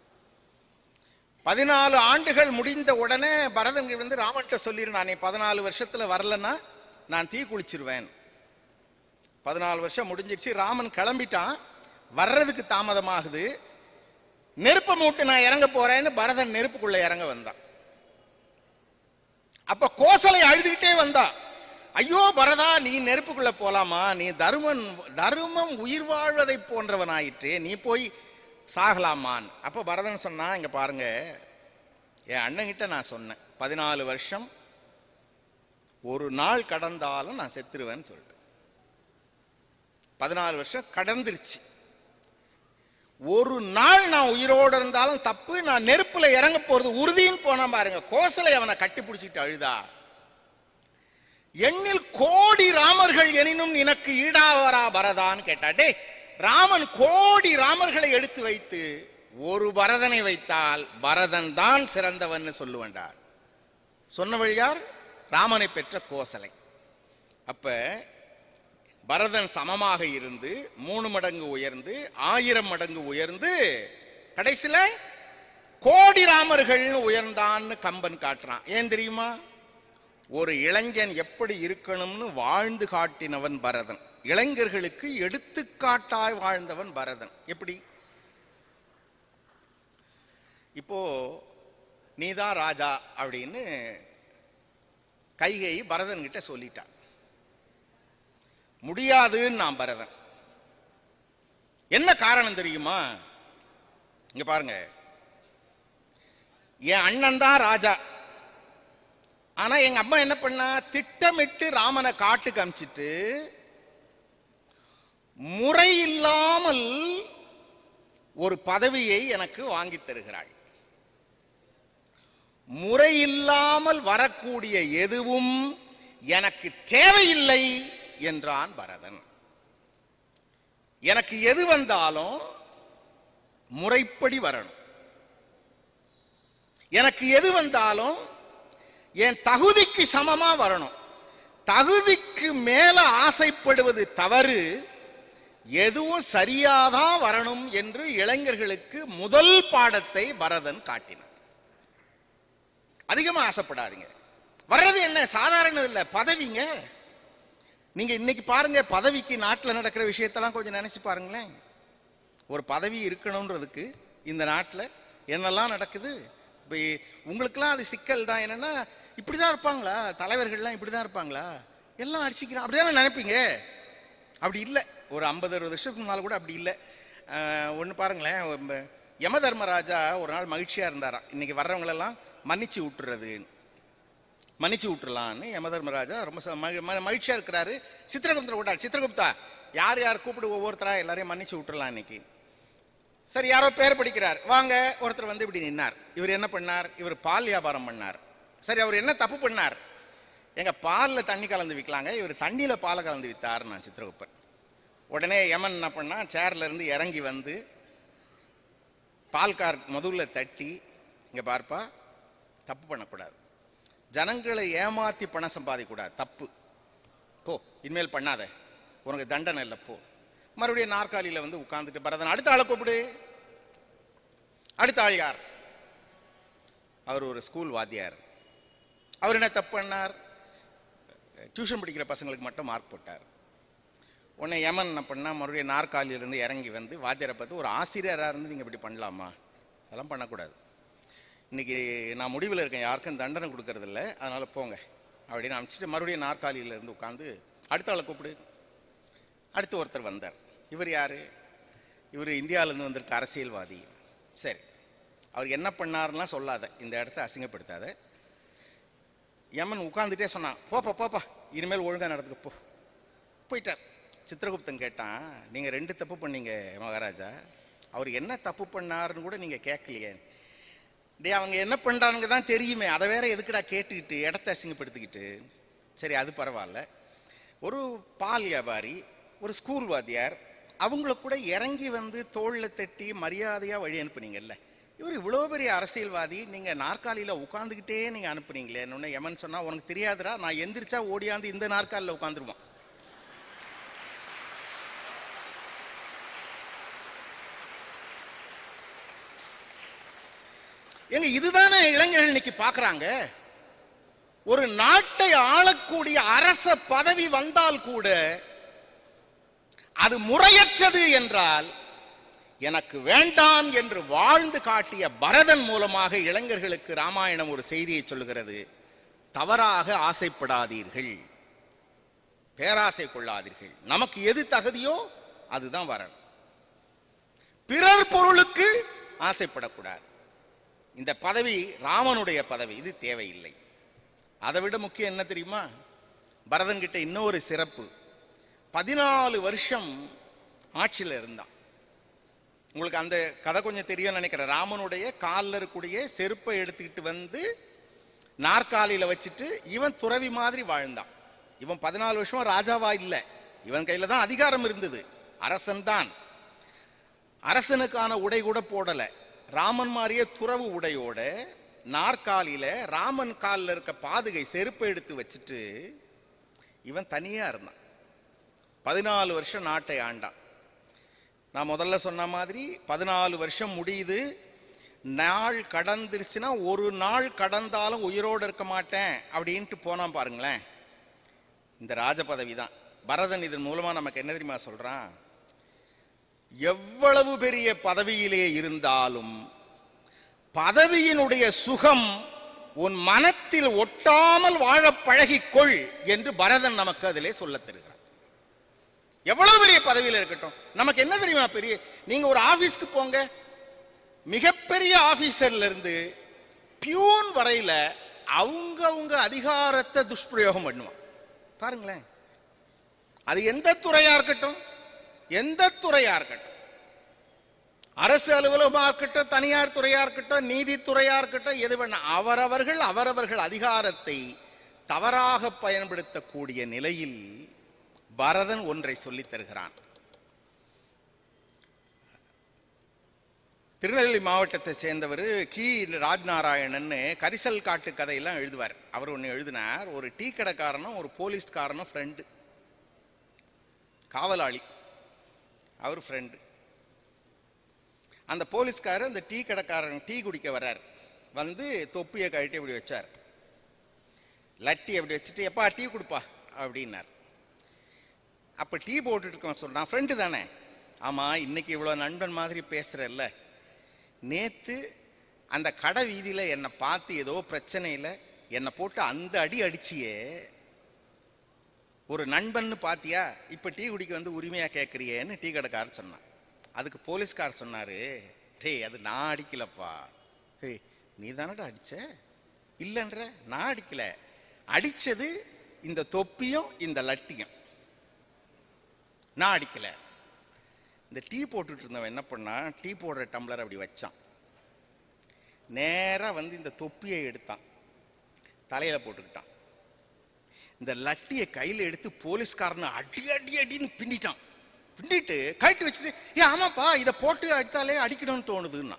பதினாலு ஆண்டுகள் முடிந்த உடனே பரதன் வந்து ராமன்கிட்ட சொல்லியிருந்தான், நீ பதினாலு வருஷத்துல வரலன்னா நான் தீ குளிச்சிருவேன். பதினாலு வருஷம் முடிஞ்சிருச்சு. ராமன் கிளம்பிட்டான். வர்றதுக்கு தாமதமாகுது. நெருப்பை மூட்டு நான் இறங்க போறேன்னு பரதன் நெருப்புக்குள்ள இறங்க வந்தான். அப்ப கோசலை அழுதுகிட்டே வந்தா, ஐயோ பரதா, நீ நெருப்புக்குள்ள போலாமா? நீ தருமன் தருமம் உயிர் வாழ்வதை போன்றவன் ஆயிற்று, நீ போய் சாகலாமான். அப்ப பரதன் சொன்னா, இங்க பாருங்க, என் அண்ணங்கிட்ட நான் சொன்னேன், பதினாலு வருஷம் ஒரு நாள் கடந்தாலும் நான் செத்துருவேன்னு சொல்லிட்டு. பதினாலு வருஷம் கடந்துருச்சு, ஒரு நாள் நான் உயிரோடு இருந்தாலும் தப்பு, நான் நெருப்புல இறங்க போறது உறுதின்னு போனா பாருங்க. கோசலை அவனை கட்டி பிடிச்சிட்டு அழுதா, எண்ணில் கோடி ராமர்கள் எனினும் எனக்கு ஈடாவரா பரதான்னு கேட்டா. டே, ராமன் கோடி ராமர்களை எடுத்து வைத்து ஒரு பரதனை வைத்தால் பரதன் தான் சிறந்தவன் சொல்லுவண்டார். சொன்னவள் யார்? ராமனை பெற்ற கோசலை. அப்ப பரதன் சமமாக இருந்து மூணு மடங்கு உயர்ந்து ஆயிரம் மடங்கு உயர்ந்து கடைசியில கோடி ராமர்கள் உயர்ந்தான்னு கம்பன் காட்டுறான். ஏன் தெரியுமா? ஒரு இளைஞன் எப்படி இருக்கணும்னு வாழ்ந்து காட்டினவன் பரதன். இளைஞர்களுக்கு எடுத்துக்காட்டாய் வாழ்ந்தவன் பரதன். எப்படி? இப்போ நீதான் ராஜா அப்படின்னு கைகை பரதன் கிட்ட சொல்லிட்டான். முடியாதுன்னு நான் பரதன். என்ன காரணம் தெரியுமா? இங்க பாருங்க, என் அண்ணன் தான் ராஜா, ஆனா எங்க அம்மா என்ன பண்ணா, திட்டமிட்டு ராமனை காட்டுக்கு அமிச்சிட்டு முறை இல்லாமல் ஒரு பதவியை எனக்கு வாங்கி தருகிறாள். முறை இல்லாமல் வரக்கூடிய எதுவும் எனக்கு தேவையில்லை என்றான் பரதன். எனக்கு எது வந்தாலும் முறைப்படி வரணும். எனக்கு எது வந்தாலும் என் தகுதிக்கு சமமா வரணும். தகுதிக்கு மேல ஆசைப்படுவது தவறு, எதுவும் சரியாதான் வரணும் என்று இளைஞர்களுக்கு முதல் பாடத்தை பரதன் காட்டினார். அதிகமா ஆசைப்படாதீங்க. வர்றது என்ன சாதாரண இல்ல, பதவிங்க. நீங்க இன்னைக்கு பாருங்க, பதவிக்கு நாட்டில் நடக்கிற விஷயத்தெல்லாம் கொஞ்சம் நினைச்சு பாருங்களேன். ஒரு பதவி இருக்கணும்ன்றதுக்கு இந்த நாட்டில் என்னெல்லாம் நடக்குது. இப்போ உங்களுக்கெல்லாம் அது சிக்கல் தான். என்னன்னா, இப்படிதான் இருப்பாங்களா தலைவர்கள்லாம்? இப்படிதான் இருப்பாங்களா? எல்லாம் அடிச்சுக்கிறான் அப்படிதானே நினைப்பீங்க. அப்படி இல்லை. ஒரு ஐம்பது அறுபது வருஷத்துக்கு முன்னால் கூட அப்படி இல்லை. ஒன்று பாருங்களேன், யம தர்மராஜா ஒரு நாள் மகிழ்ச்சியாக இருந்தாராம். இன்னைக்கு வர்றவங்களெல்லாம் மன்னிச்சு விட்டுறது, மன்னிச்சு விட்டுறலான்னு யம தர்மராஜா ரொம்ப மகிழ்ச்சியாக இருக்கிறாரு. சித்திரகுப்தரை விட்டார். சித்திரகுப்தா, யார் யார் கூப்பிடு ஒவ்வொருத்தரா எல்லாரையும் மன்னிச்சு விட்டுறலாம் இன்னைக்கு. சரி, யாரோ பேர் படிக்கிறார், வாங்க. ஒருத்தர் வந்து இப்படி நின்னார். இவர் என்ன பண்ணார்? இவர் பால் வியாபாரம் பண்ணார். சரி, அவர் என்ன தப்பு பண்ணார்? எங்க பாலில் தண்ணி கலந்து விற்கலாங்க, இவர் தண்ணியில் பாலை கலந்து வித்தார் நான் சித்திரகுப்தன். உடனே யமன் என்ன பண்ணா, சேர்ல இருந்து இறங்கி வந்து பால்கார் முதல்ல தட்டி, இங்க பார்ப்பா, தப்பு பண்ணக்கூடாது, ஜனங்களை ஏமாத்தி பணம் சம்பாதிக்கூடாது, தப்பு, போ, இனிமேல் பண்ணாத, உனக்கு தண்டனை இல்லை, போ. மறுபடியும் நாற்காலியில் வந்து உட்கார்ந்துட்டு பரதன், அடுத்த ஆளை கூப்பிடு. அடுத்த ஆள் யார்? அவர் ஒரு ஸ்கூல் வாத்தியார். அவர் என்ன தப்பு பண்ணார்? டியூஷன் படிக்கிற பசங்களுக்கு மட்டும் மார்க் போட்டார். உடனே யமன் என்ன பண்ணா, மறுபடியும் நாற்காலியிலிருந்து இறங்கி வந்து வாத்தியாரை பார்த்து, ஒரு ஆசிரியராக இருந்து நீங்கள் இப்படி பண்ணலாமா? அதெல்லாம் பண்ணக்கூடாது. இன்னைக்கு நான் முடிவில் இருக்கேன், யாருக்கும் தண்டனை கொடுக்கறதில்ல, அதனால் போங்க அப்படின்னு அனுப்பிச்சிட்டு மறுபடியும் நாற்காலியிலேருந்து உட்காந்து அடுத்த ஆளை கூப்பிடு. அடுத்து ஒருத்தர் வந்தார். இவர் யார்? இவர் இந்தியாவிலேருந்து வந்திருக்க அரசியல்வாதி. சரி, அவர் என்ன பண்ணாருன்னா சொல்லாத, இந்த இடத்த அசிங்கப்படுத்தாத. யமன் உட்காந்துட்டே சொன்னான், போப்பா போப்பா, இனிமேல் ஒழுங்காக நடந்துக்க போ. போயிட்டார். சித்திரகுப்தன் கேட்டான், நீங்கள் ரெண்டு தப்பு பண்ணீங்க மகாராஜா, அவர் என்ன தப்பு பண்ணாருன்னு கூட நீங்கள் கேட்கலையே. டே, அவங்க என்ன பண்ணுறானுங்க தான் தெரியுமே, அதை வேற எதுக்குடா கேட்டுக்கிட்டு இடத்த அசிங்கப்படுத்திக்கிட்டு. சரி, அது பரவாயில்ல. ஒரு பால் வியாபாரி, ஒரு ஸ்கூல் வாத்தியார், அவங்கள கூட இறங்கி வந்து தோளில் தட்டி மரியாதையாக வழி அனுப்புனீங்கல்ல. இவர் இவ்வளோ பெரிய அரசியல்வாதி, நீங்கள் நாற்காலியில் உட்காந்துக்கிட்டே நீங்கள் அனுப்புனீங்களே. இன்னொன்று யமன் சொன்னால், உனக்கு தெரியாதுடா, நான் எந்திரிச்சா ஓடியாந்து இந்த நாற்காலியில் உட்காந்துருவான். எங்க இதுதானே இளைஞர்கள் இன்னைக்கு பார்க்கறாங்க. ஒரு நாட்டை ஆளக்கூடிய அரச பதவி வந்தால் கூட அது முறையற்றது என்றால் எனக்கு வேண்டாம் என்று வாழ்ந்து காட்டிய பரதன் மூலமாக இளைஞர்களுக்கு ராமாயணம் ஒரு செய்தியை சொல்லுகிறது. தவறாக ஆசைப்படாதீர்கள், பேராசை கொள்ளாதீர்கள். நமக்கு எது தகுதியோ அதுதான் வரணும். பிறர் பொருளுக்கு ஆசைப்படக்கூடாது. இந்த பதவி ராமனுடைய பதவி, இது தேவையில்லை. அதை விட முக்கியம் என்ன தெரியுமா? பரதன் கிட்ட இன்னொரு சிறப்பு. பதினாலு வருஷம் ஆட்சியில் இருந்தான். உங்களுக்கு அந்த கதை கொஞ்சம் தெரியும் நினைக்கிறேன். ராமனுடைய காலில் இருக்கக்கூடிய செருப்பை எடுத்துக்கிட்டு வந்து நாற்காலியில் வச்சுட்டு இவன் துறவி மாதிரி வாழ்ந்தான். இவன் பதினாலு வருஷமா ராஜாவா இல்லை, இவன் கையில தான் அதிகாரம் இருந்தது, அரசன் தான். அரசனுக்கான உடை கூட போடல, ராமன் மாதிரியே துறவு உடையோட நாற்காலியில ராமன் காலில் இருக்க பாதுகை செருப்பை எடுத்து வச்சுட்டு இவன் தனியா இருந்தான். பதினாலு வருஷம் நாட்டை ஆண்டான். நான் முதல்ல சொன்ன மாதிரி பதினாலு வருஷம் முடியுது. நாள் கடந்துருச்சுன்னா ஒரு நாள் கடந்தாலும் உயிரோடு இருக்க மாட்டேன் அப்படின்ட்டு போனான் பாருங்களேன். இந்த ராஜ பதவி தான். பரதன் இதன் மூலமா நமக்கு என்ன தெரியுமா சொல்றான்? எவ்வளவு பெரிய பதவியிலே இருந்தாலும் பதவியினுடைய சுகம் உன் மனத்தில் ஒட்டாமல் வாழ பழகிக்கொள் என்று பரதன் நமக்கு அதிலே சொல்ல தருகிறார். எவ்வளவு பெரிய பதவியில் இருக்கட்டும், நமக்கு என்ன தெரியுமா பெரிய, நீங்க ஒரு ஆபீஸ்க்கு போங்க, மிகப்பெரிய ஆபீசர்ல இருந்து பியூன் வரையில அவங்க அவங்க அதிகாரத்தை துஷ்பிரயோகம் பண்ணுவான் பாருங்களேன். அது எந்த துறையா இருக்கட்டும், எந்த துறையா இருக்கட்டும், அரசு அலுவலகமா இருக்கட்டும், தனியார் துறையா இருக்கட்டும், நீதித்துறையா இருக்கட்டும், எது வேணா, அவரவர்கள் அவரவர்கள் அதிகாரத்தை தவறாக பயன்படுத்தக்கூடிய நிலையில் பரதன் ஒன்றை சொல்லித் தருகிறான். திருநெல்வேலி மாவட்டத்தை சேர்ந்தவர் கி ராஜ்நாராயணன் கரிசல் காட்டு கதையெல்லாம் எழுதுவார். அவர் ஒன்று எழுதினார். ஒரு டீ கடைக்காரனும் ஒரு போலீஸ்காரனும் ஃப்ரெண்டு, காவலாளி, அவர் ஃப்ரெண்டு. அந்த போலீஸ்காரர் அந்த டீ கடைக்காரன் டீ குடிக்க வர்றார். வந்து தொப்பியை கழட்டி அப்படி வச்சார், லட்டி அப்படி வச்சுட்டு, எப்பா டீ கொடுப்பா அப்படின்னார். அப்போ டீ போட்டுட்டு இருக்கோம் சொல்கிறான், ஃப்ரெண்டு தானே, ஆமாம் இன்னைக்கு இவ்வளோ நண்பன் மாதிரி பேசுகிறல்ல, நேற்று அந்த கடை வீதியில் என்னை பார்த்து ஏதோ பிரச்சனையில் என்னை போட்டு அந்த அடி அடிச்சியே, ஒரு நண்பன்னு பார்த்தியா, இப்போ டீ குடிக்க வந்து உரிமையாக கேட்குறியேன்னு டீ கடைக்காரர் சொன்னான். அதுக்கு போலீஸ்கார் சொன்னார், டேய் அது நான் அடிக்கலப்பா. ஏய் நீ தானடா அடிச்ச? இல்லைன்ற, நான் அடிக்கல, அடித்தது இந்த தொப்பியும் இந்த லட்டியும், நான் அடிக்கல. இந்த டீ போட்டுட்டு இருந்தவன் என்ன பண்ணா, டீ போடுற டம்ளர் அப்படி வச்சான், நேராக வந்து இந்த தொப்பியை எடுத்தான், தலையில் போட்டுக்கிட்டான். இந்த லட்டியை கையில் எடுத்து போலீஸ்காரனை அடி அடி அடின்னு பின்னிட்டான். பின்னிட்டு கழட்டி வச்சுட்டு, ஏ ஆமாப்பா இதை போட்டு அடித்தாலே அடிக்கணும்னு தோணுதுன்னா.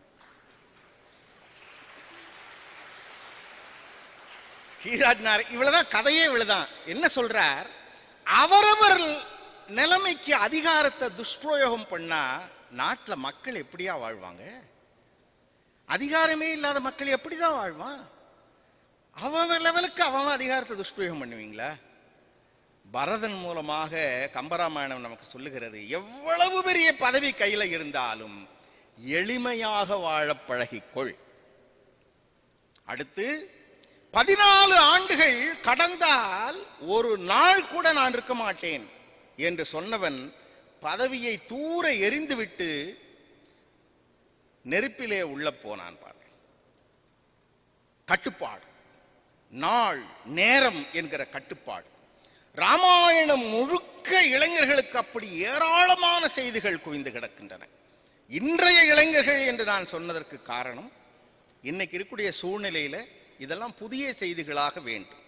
கீராஜ்னார் இவ்வளவுதான் கதையே, இவ்வளவுதான். என்ன சொல்றார்? அவரவர் நிலைமைக்கு அதிகாரத்தை துஷ்பிரயோகம் பண்ணா நாட்டில் மக்கள் எப்படியா வாழ்வாங்க? அதிகாரமே இல்லாத மக்கள் எப்படிதான் வாழ்வான்? அவன் லெவலுக்கு அவன் அதிகாரத்தை துஷ்பிரயோகம் பண்ணுவீங்களா? பரதன் மூலமாக கம்பராமாயணம் நமக்கு சொல்லுகிறது, எவ்வளவு பெரிய பதவி கையில இருந்தாலும் எளிமையாக வாழ பழகிக்கொள். அடுத்து பதினாலு ஆண்டுகள் கடந்தால் ஒரு நாள் கூட நான் இருக்க மாட்டேன் என்று சொன்னவன் பதவியை தூர எறிந்துவிட்டு நெருப்பிலே உள்ள போனான் பாரு. கட்டுப்பாடு, நாள் நேரம் என்கிற கட்டுப்பாடு. ராமாயணம் முழுக்க இளைஞர்களுக்கு அப்படி ஏராளமான செய்திகள் குவிந்து கிடக்கின்றன. இன்றைய இளைஞர்கள் என்று நான் சொன்னதற்கு காரணம், இன்னைக்கு இருக்கக்கூடிய சூழ்நிலையில இதெல்லாம் புதிய செய்திகளாக வேண்டும்.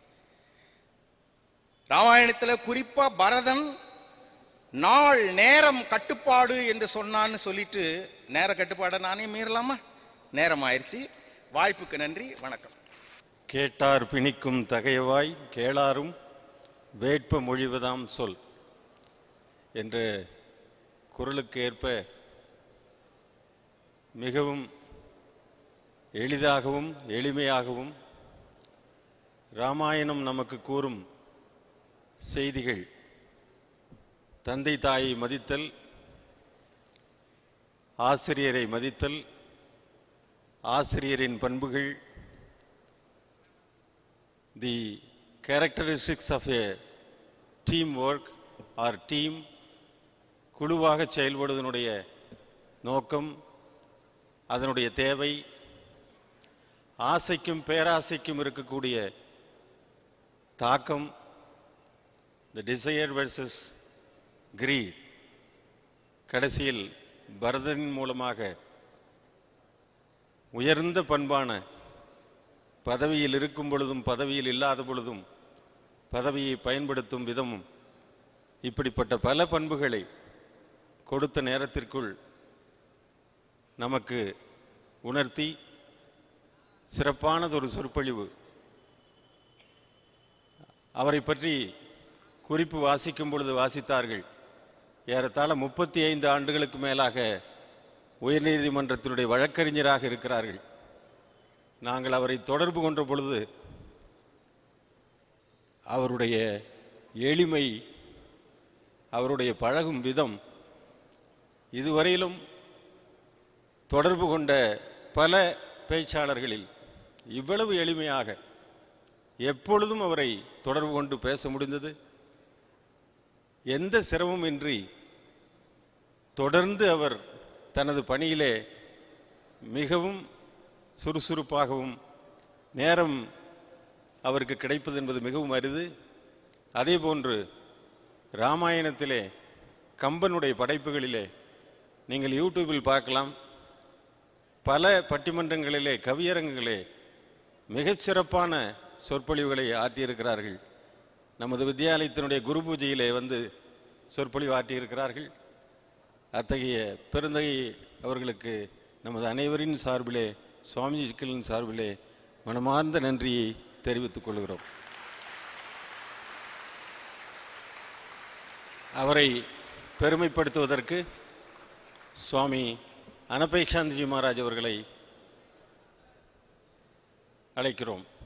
ராமாயணத்தில் குறிப்பா பரதன் நாள் நேரம் கட்டுப்பாடு என்று சொன்னான்னு சொல்லிட்டு, நேர கட்டுப்பாடை நானே மீறலாமா? நேரம் ஆயிடுச்சு. வாய்ப்புக்கு நன்றி, வணக்கம். கேட்டார் பிணிக்கும் தகையவாய் கேளாரும் வேட்ப மொழிவதாம் சொல் என்ற குரலுக்கு ஏற்ப மிகவும் எளிதாகவும் எளிமையாகவும் ராமாயணம் நமக்கு கூறும் செய்திகள், தந்தை தாயை மதித்தல், ஆசிரியரை மதித்தல், ஆசிரியரின் பண்புகள், the characteristics of a team work or team, குழுவாக செயல்படுவதனுடைய நோக்கம், அதனுடைய தேவை, ஆசைக்கும் பேராசைக்கும் இருக்கக்கூடிய தாக்கம், தி டிசையர் வெர்சஸ் கிரீட். கடைசியில் பரதனின் மூலமாக உயர்ந்த பண்பான பதவியில் இருக்கும் பொழுதும் பதவியில் இல்லாத பொழுதும் பதவியை பயன்படுத்தும் விதமும், இப்படிப்பட்ட பல பண்புகளை கொடுத்த நேரத்திற்குள் நமக்கு உணர்த்தி சிறப்பானதொரு சொற்பொழிவு. அவரை பற்றி குறிப்பு வாசிக்கும் பொழுது வாசித்தார்கள். ஏறத்தாழ முப்பத்தி ஐந்து ஆண்டுகளுக்கு மேலாக உயர்நீதிமன்றத்தினுடைய வழக்கறிஞராக இருக்கிறார்கள். நாங்கள் அவரை தொடர்பு கொண்ட பொழுது அவருடைய எளிமை, அவருடைய பழகும் விதம், இதுவரையிலும் தொடர்பு கொண்ட பல பேச்சாளர்களில் இவ்வளவு எளிமையாக எப்பொழுதும் அவரை தொடர்பு கொண்டு பேச முடிந்தது. எந்த சிரமமும் இன்றி தொடர்ந்து அவர் தனது பணியிலே மிகவும் சுறுசுறுப்பாகவும், நேரம் அவருக்கு கிடைப்பது என்பது மிகவும் அரிது. அதே போன்று ராமாயணத்திலே கம்பனுடைய படைப்புகளிலே நீங்கள் யூடியூபில் பார்க்கலாம், பல பட்டிமன்றங்களிலே, கவியரங்குகளே மிகச்சிறப்பான சொற்பொழிவுகளை ஆற்றியிருக்கிறார்கள். நமது வித்தியாலயத்தினுடைய குரு பூஜையிலே வந்து சொற்பொழிவு ஆற்றியிருக்கிறார்கள். அத்தகைய பெருந்தகை அவர்களுக்கு நமது அனைவரின் சார்பிலே, சுவாமிஜிக்களின் சார்பிலே மனமார்ந்த நன்றியை தெரிவித்துக் கொள்கிறோம். அவரை பெருமைப்படுத்துவதற்கு சுவாமி அனபேக்ஷாந்திஜி மகாராஜ் அவர்களை அழைக்கிறோம்.